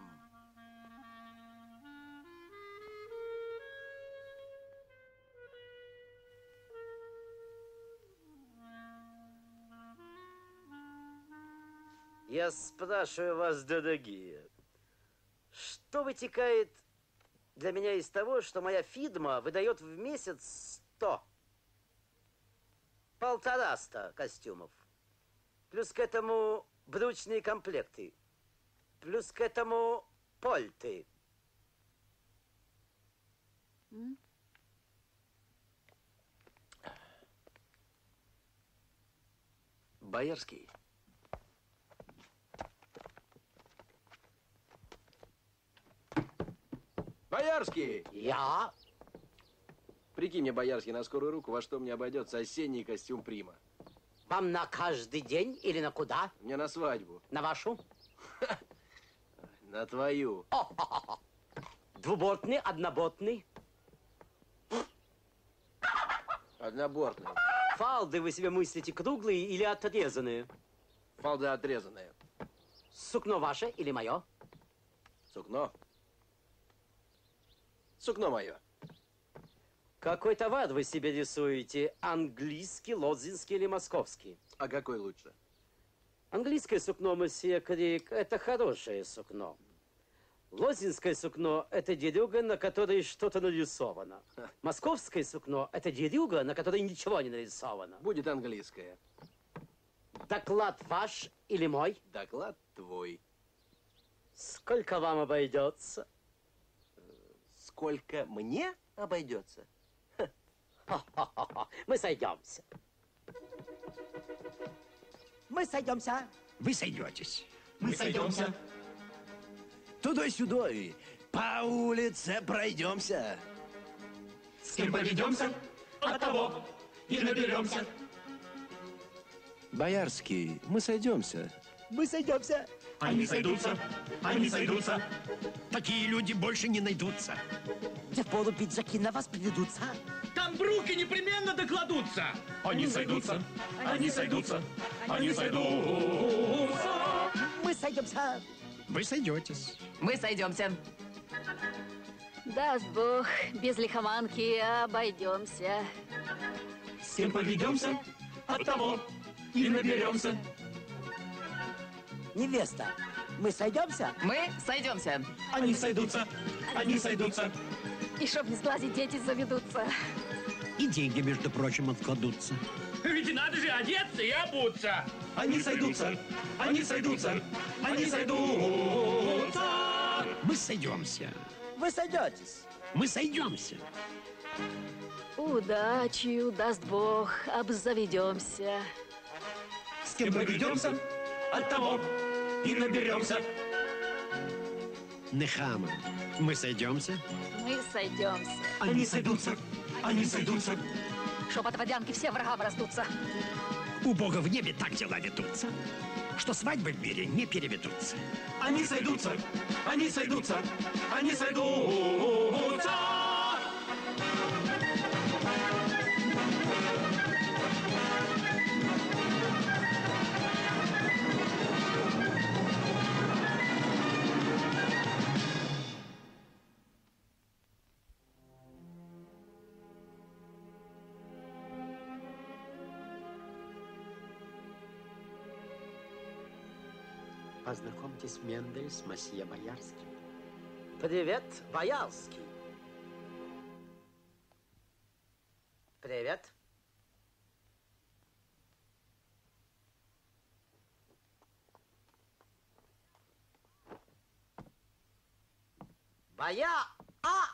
Я спрашиваю вас, дорогие, что вытекает для меня из того, что моя фирма выдает в месяц сто, полтораста костюмов, плюс к этому брючные комплекты, плюс к этому польты. М? Боярский. Боярский! Я? Прикинь мне, Боярский, на скорую руку, во что мне обойдется осенний костюм Прима. Вам на каждый день или на куда? Мне на свадьбу. На вашу? На твою. Двубортный, однобортный? Однобортный. Фалды вы себе мыслите круглые или отрезанные? Фалды отрезанные. Сукно ваше или мое? Сукно. Сукно мое. Какой товар вы себе рисуете? Английский, лозинский или московский? А какой лучше? Английское сукно, месье Крик, это хорошее сукно. Лозинское сукно – это дерюга, на которой что-то нарисовано. Московское сукно – это дерюга, на которой ничего не нарисовано. Будет английское. Доклад ваш или мой? Доклад твой. Сколько вам обойдется? Сколько мне обойдется? Мы сойдемся. Мы сойдемся. Вы сойдетесь. Мы сойдемся. Тудой-сюдой, по улице пройдемся. С кем поведемся, от того и наберемся. Боярский, мы сойдемся. Мы сойдемся. Они сойдутся, они сойдутся. Такие люди больше не найдутся. Где впору пиджаки на вас приведутся. Там бруки непременно докладутся. Они сойдутся, они сойдутся, они сойдутся. Мы сойдемся. Вы сойдетесь. Мы сойдемся. Даст Бог, без лихоманки обойдемся. С кем поведемся, от того и наберемся. Невеста, мы сойдемся? Мы сойдемся. Они сойдутся, они сойдутся. И чтоб не сглазить, дети заведутся. И деньги, между прочим, откладутся. Ведь надо же одеться и обуться. Они сойдутся, они сойдутся, они сойдутся. Мы сойдемся. Вы сойдетесь. Мы сойдемся. Удачи, даст Бог, обзаведемся. С кем поведемся, от того и наберемся. Нехама, мы сойдемся. Мы сойдемся. Они сойдутся, они сойдутся. Чтоб от водянки все врагам раздутся. У Бога в небе так дела ведутся, что свадьбы в мире не переведутся. Они сойдутся, они сойдутся, они сойдутся. Познакомьтесь, Мендель с мосье Боярским. Привет, Боярский. Привет. Боя... А!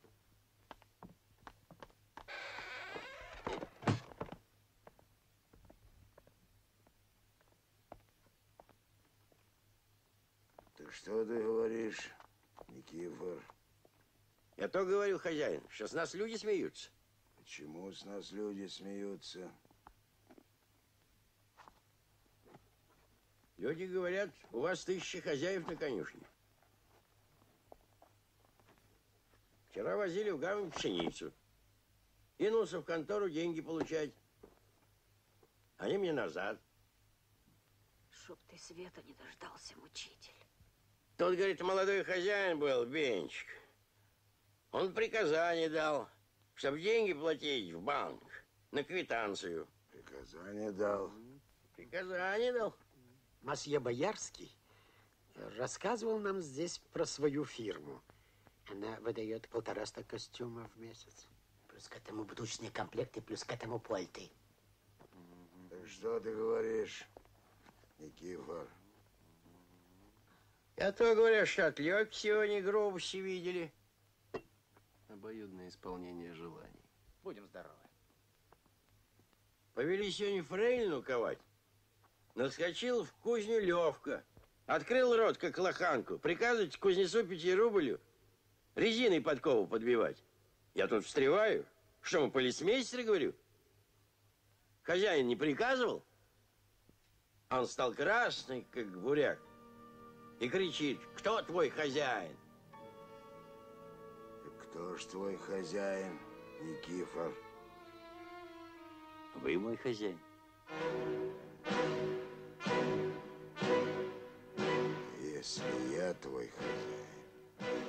Что ты говоришь, Никифор? Я то говорил, хозяин, что с нас люди смеются. Почему с нас люди смеются? Люди говорят, у вас тысяча хозяев на конюшне. Вчера возили в гавань пшеницу. Кинулся в контору деньги получать. Они мне назад. Чтоб ты света не дождался, мучитель. Тут, говорит, молодой хозяин был, Бенчик. Он приказание дал, чтобы деньги платить в банк на квитанцию. Приказание дал. Приказание дал. Масье Боярский рассказывал нам здесь про свою фирму. Она выдает полтораста костюмов в месяц. Плюс к этому брючные комплекты, плюс к этому польты. Так что ты говоришь, Никифор? Я то говорю, что отлёг сегодня грубости видели. Обоюдное исполнение желаний. Будем здоровы. Повели сегодня фрейлину ковать. Наскочил в кузню Левка. Открыл рот, как лоханку. Приказывайте кузнецу Пятирублю резиной подкову подбивать. Я тут встреваю. Что, мы полицмейстеры, говорю? Хозяин не приказывал? Он стал красный, как буряк. И кричит: кто твой хозяин? Кто ж твой хозяин, Никифор? Вы мой хозяин. Если я твой хозяин.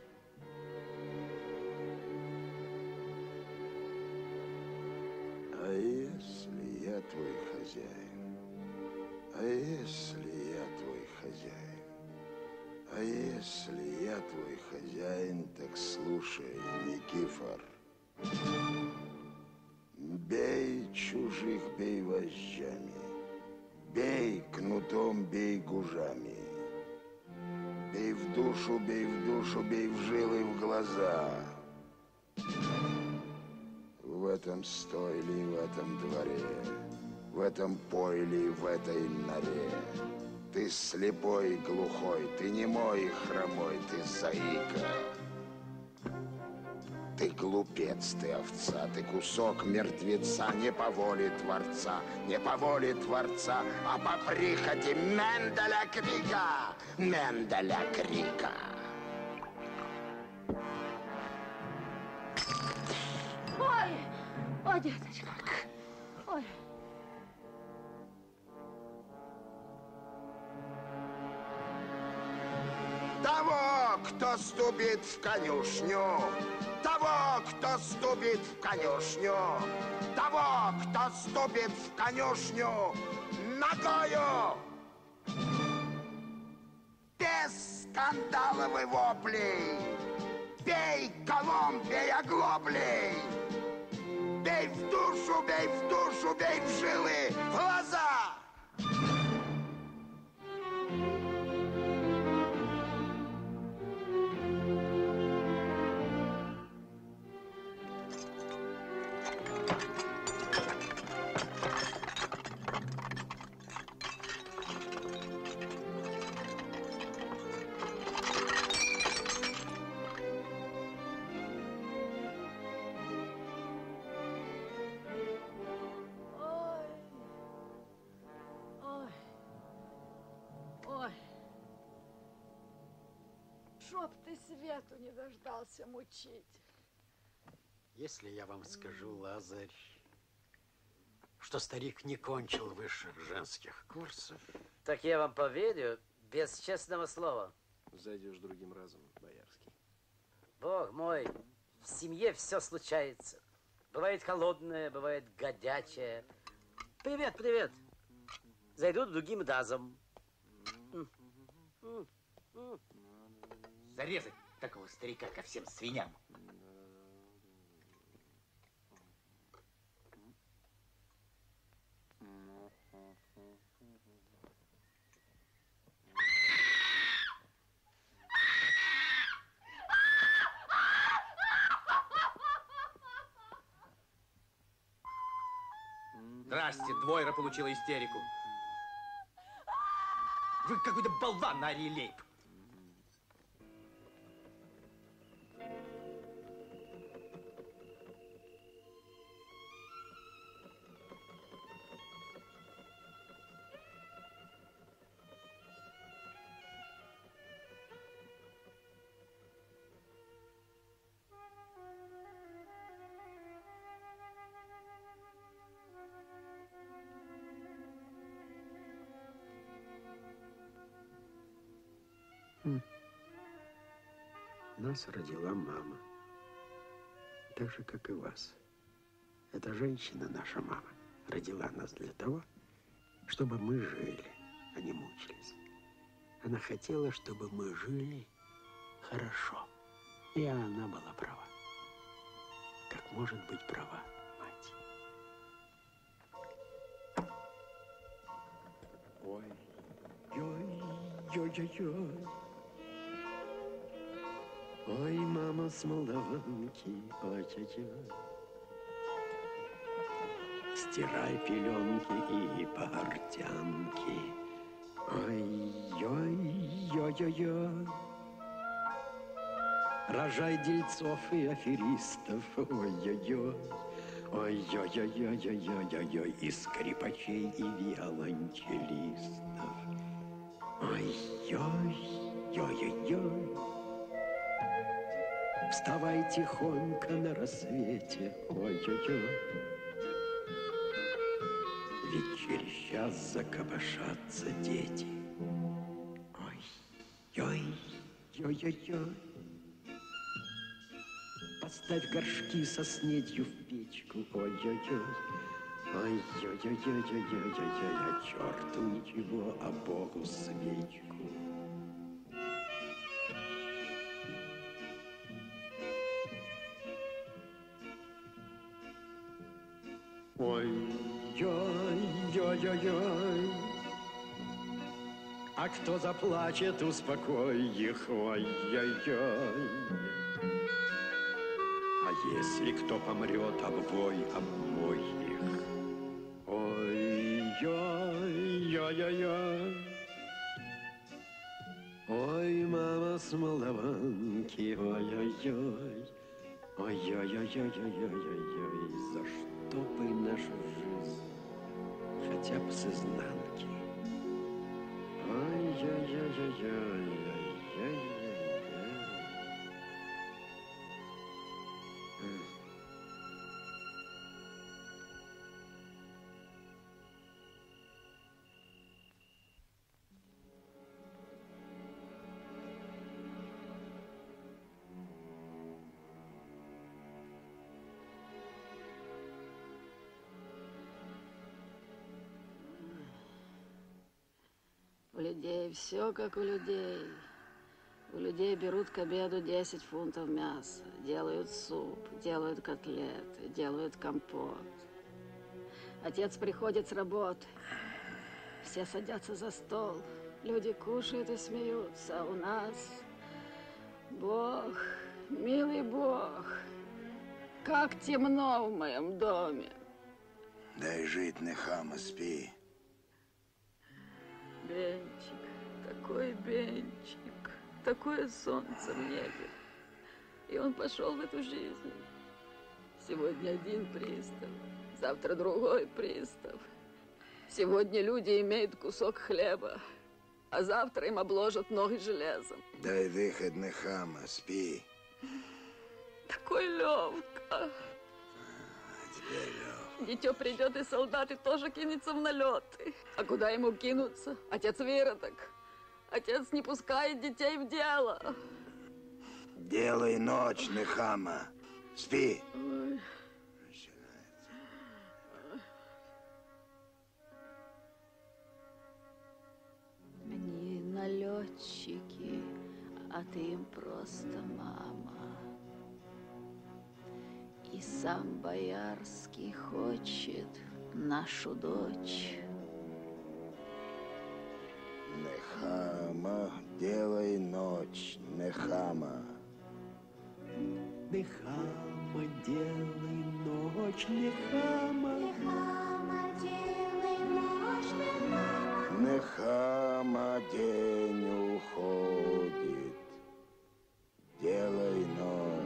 А если я твой хозяин? А если я твой хозяин? А если я твой хозяин, так слушай, Никифор. Бей чужих, бей вожжами. Бей кнутом, бей гужами. Бей в душу, бей в душу, бей в жилы, в глаза. В этом стойле, в этом дворе, в этом пойле, в этой норе. Ты слепой и глухой, ты немой и хромой, ты заика. Ты глупец, ты овца, ты кусок мертвеца, не по воле Творца, не по воле Творца, а по прихоти Менделя Крика, Менделя Крика. Ой, ой, деточка, ой. Того, кто ступит в конюшню, того, кто ступит в конюшню, того, кто ступит в конюшню ногою, без скандалов и воплей, бей колом, бей оглоблей, бей в душу, бей в душу, бей в жилы, в глаза. Чтоб ты свету не дождался, мучитель. Если я вам скажу, Лазарь, что старик не кончил высших женских курсов. Так я вам поверю без честного слова. Зайдешь другим разом, Боярский. Бог мой, в семье все случается. Бывает холодное, бывает годячее. Привет, привет. Зайду другим разом. Зарезать такого старика ко всем свиньям. Здрасте, Двойра получила истерику. Вы какой-то болван, Арий Лейб. Нас родила мама. Так же, как и вас. Эта женщина, наша мама, родила нас для того, чтобы мы жили, а не мучились. Она хотела, чтобы мы жили хорошо. И она была права. Как может быть права мать? Ой, ой, ой, ой, ой. Ой, мама с Молдаванки, ой, ой, ой. Стирай пеленки и портянки. Ой, ой, ой, ой, ой. Рожай дельцов и аферистов. Ой, ой, ой. Ой, ой, ой, ой, ой, ой, ой, ой. И скрипачей, и виолончелистов. Ой, ой, ой, ой, ой. Вставай тихонько на рассвете. Ой, ой, ой. Ведь через час закопошатся дети. Ой, ой, ой, ой, ой. Поставь горшки со снедью в печку. Ой, ой, ой. Ой, ой, ой, ой, ой, ой, ой, ой, а черту ничего, а Богу свечку. Ой, ой, ой, ой, ой. А кто заплачет, успокой их. Ой, ой, ой. А если кто помрет, обвой, обмой их. Ой, ой, ой, ой, ой. Ой, мама с Молдаванки, ой, ой, ой. Ой, ой, ой, ой, ой, ой, ой, ой. За что бы нашу жизнь хотя бы с изнанки? Ой, ой, ой, ой, ой, ой, ой, ой. У людей все как у людей. У людей берут к обеду десять фунтов мяса, делают суп, делают котлеты, делают компот. Отец приходит с работы, все садятся за стол, люди кушают и смеются, а у нас Бог, милый Бог, как темно в моем доме. Дай жить, Нехама, спи. Бенчик, такой Бенчик, такое солнце в небе. И он пошел в эту жизнь. Сегодня один пристав, завтра другой пристав. Сегодня люди имеют кусок хлеба, а завтра им обложат ноги железом. Дай выход, Нехама, спи. Такой Левка. Теперь Левка. Дитё придет, и солдаты тоже кинутся в налеты. А куда ему кинуться? Отец выродок. Отец не пускает детей в дело. Делай ночь, Нехама. Спи. Ой. Они налетчики, а ты им просто мама. И сам Боярский хочет нашу дочь. Нехама, делай ночь, Нехама. Нехама, делай ночь, Нехама. Нехама, делай ночь, Нехама. Нехама, день уходит. Делай ночь.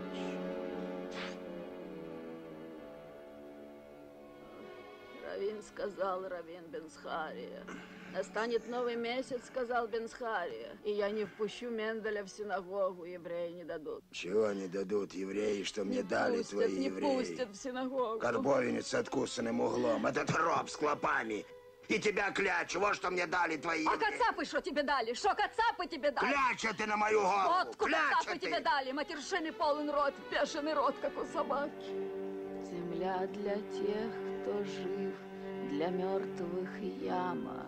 Равин сказал, Равин Бенсхария. Настанет новый месяц, сказал Бенсхария. И я не впущу Менделя в синагогу, евреи не дадут. Чего не дадут евреи, что мне Не дали пустят, твои не евреи? пустят в синагогу. Карбовинец с откусанным углом, этот роб с клопами. И тебя клячу, вот что мне дали твои А евреи. кацапы что тебе дали? Что кацапы тебе дали? Кляча ты на мою голову, Водку кляча кацапы ты. тебе дали, матершины полный рот, бешеный рот, как у собаки. Земля для тех, кто жив, для мертвых яма.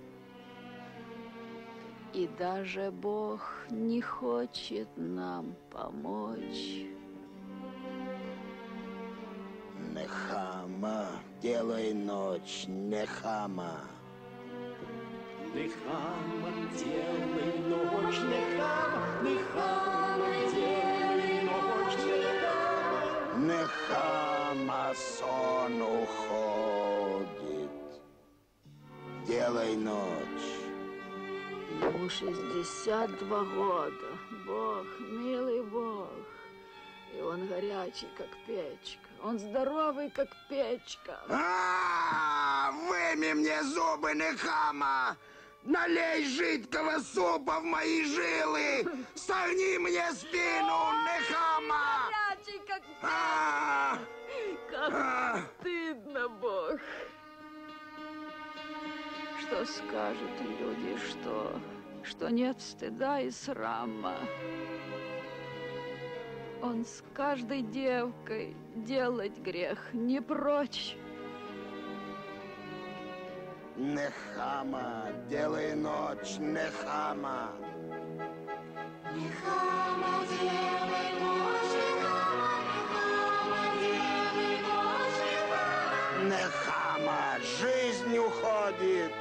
И даже Бог не хочет нам помочь. Нехама, делай ночь, Нехама. Нехама, делай ночь, Нехама, Нехама, делай ночь, Нехама. Нехама, сон уходит. Делай ночь. Ему шестьдесят два года. Бог, милый Бог. И он горячий, как печка. Он здоровый, как печка. А, вымя мне зубы, Нехама! Налей жидкого супа в мои жилы! Согни мне спину, Нехама! Горячий, как А, Как а. стыдно, Бог. Что скажут люди, что, что нет стыда и срама. Он с каждой девкой делать грех не прочь. Нехама, делай ночь, Нехама. Нехама, делай ночь, Нехама, Нехама, делай ночь, Нехама. Нехама, жизнь уходит.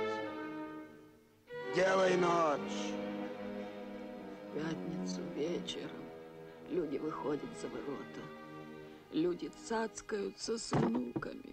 Делай ночь. В пятницу вечером люди выходят за ворота. Люди цацкаются с внуками.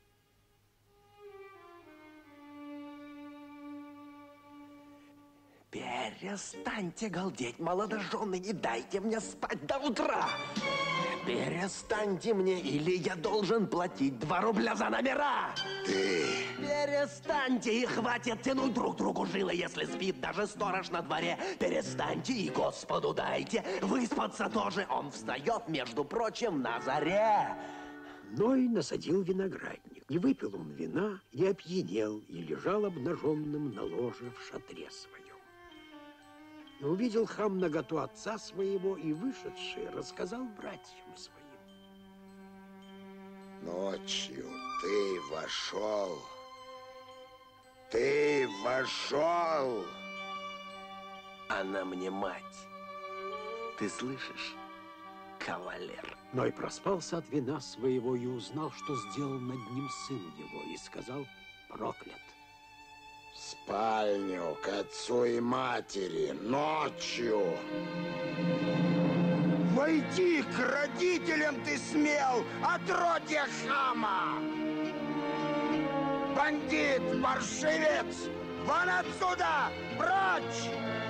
Перестаньте галдеть, молодожены, не дайте мне спать до утра. Перестаньте мне, или я должен платить два рубля за номера. Ты... Перестаньте, и хватит тянуть друг другу жилы, если спит даже сторож на дворе. Перестаньте и Господу дайте выспаться тоже. Он встает, между прочим, на заре. Ной насадил виноградник. Не выпил он вина, не опьянел и лежал обнаженным на ложе в шатре своем. И увидел хам наготу отца своего и, вышедший, рассказал братьям своим. Ночью ты вошел. Ты вошел. Она мне мать. Ты слышишь, кавалер? Ной проспался от вина своего и узнал, что сделал над ним сын его, и сказал: проклят. В спальню к отцу и матери ночью. Войти к родителям ты смел, отродье хама! Бандит, паршивец, вон отсюда, прочь!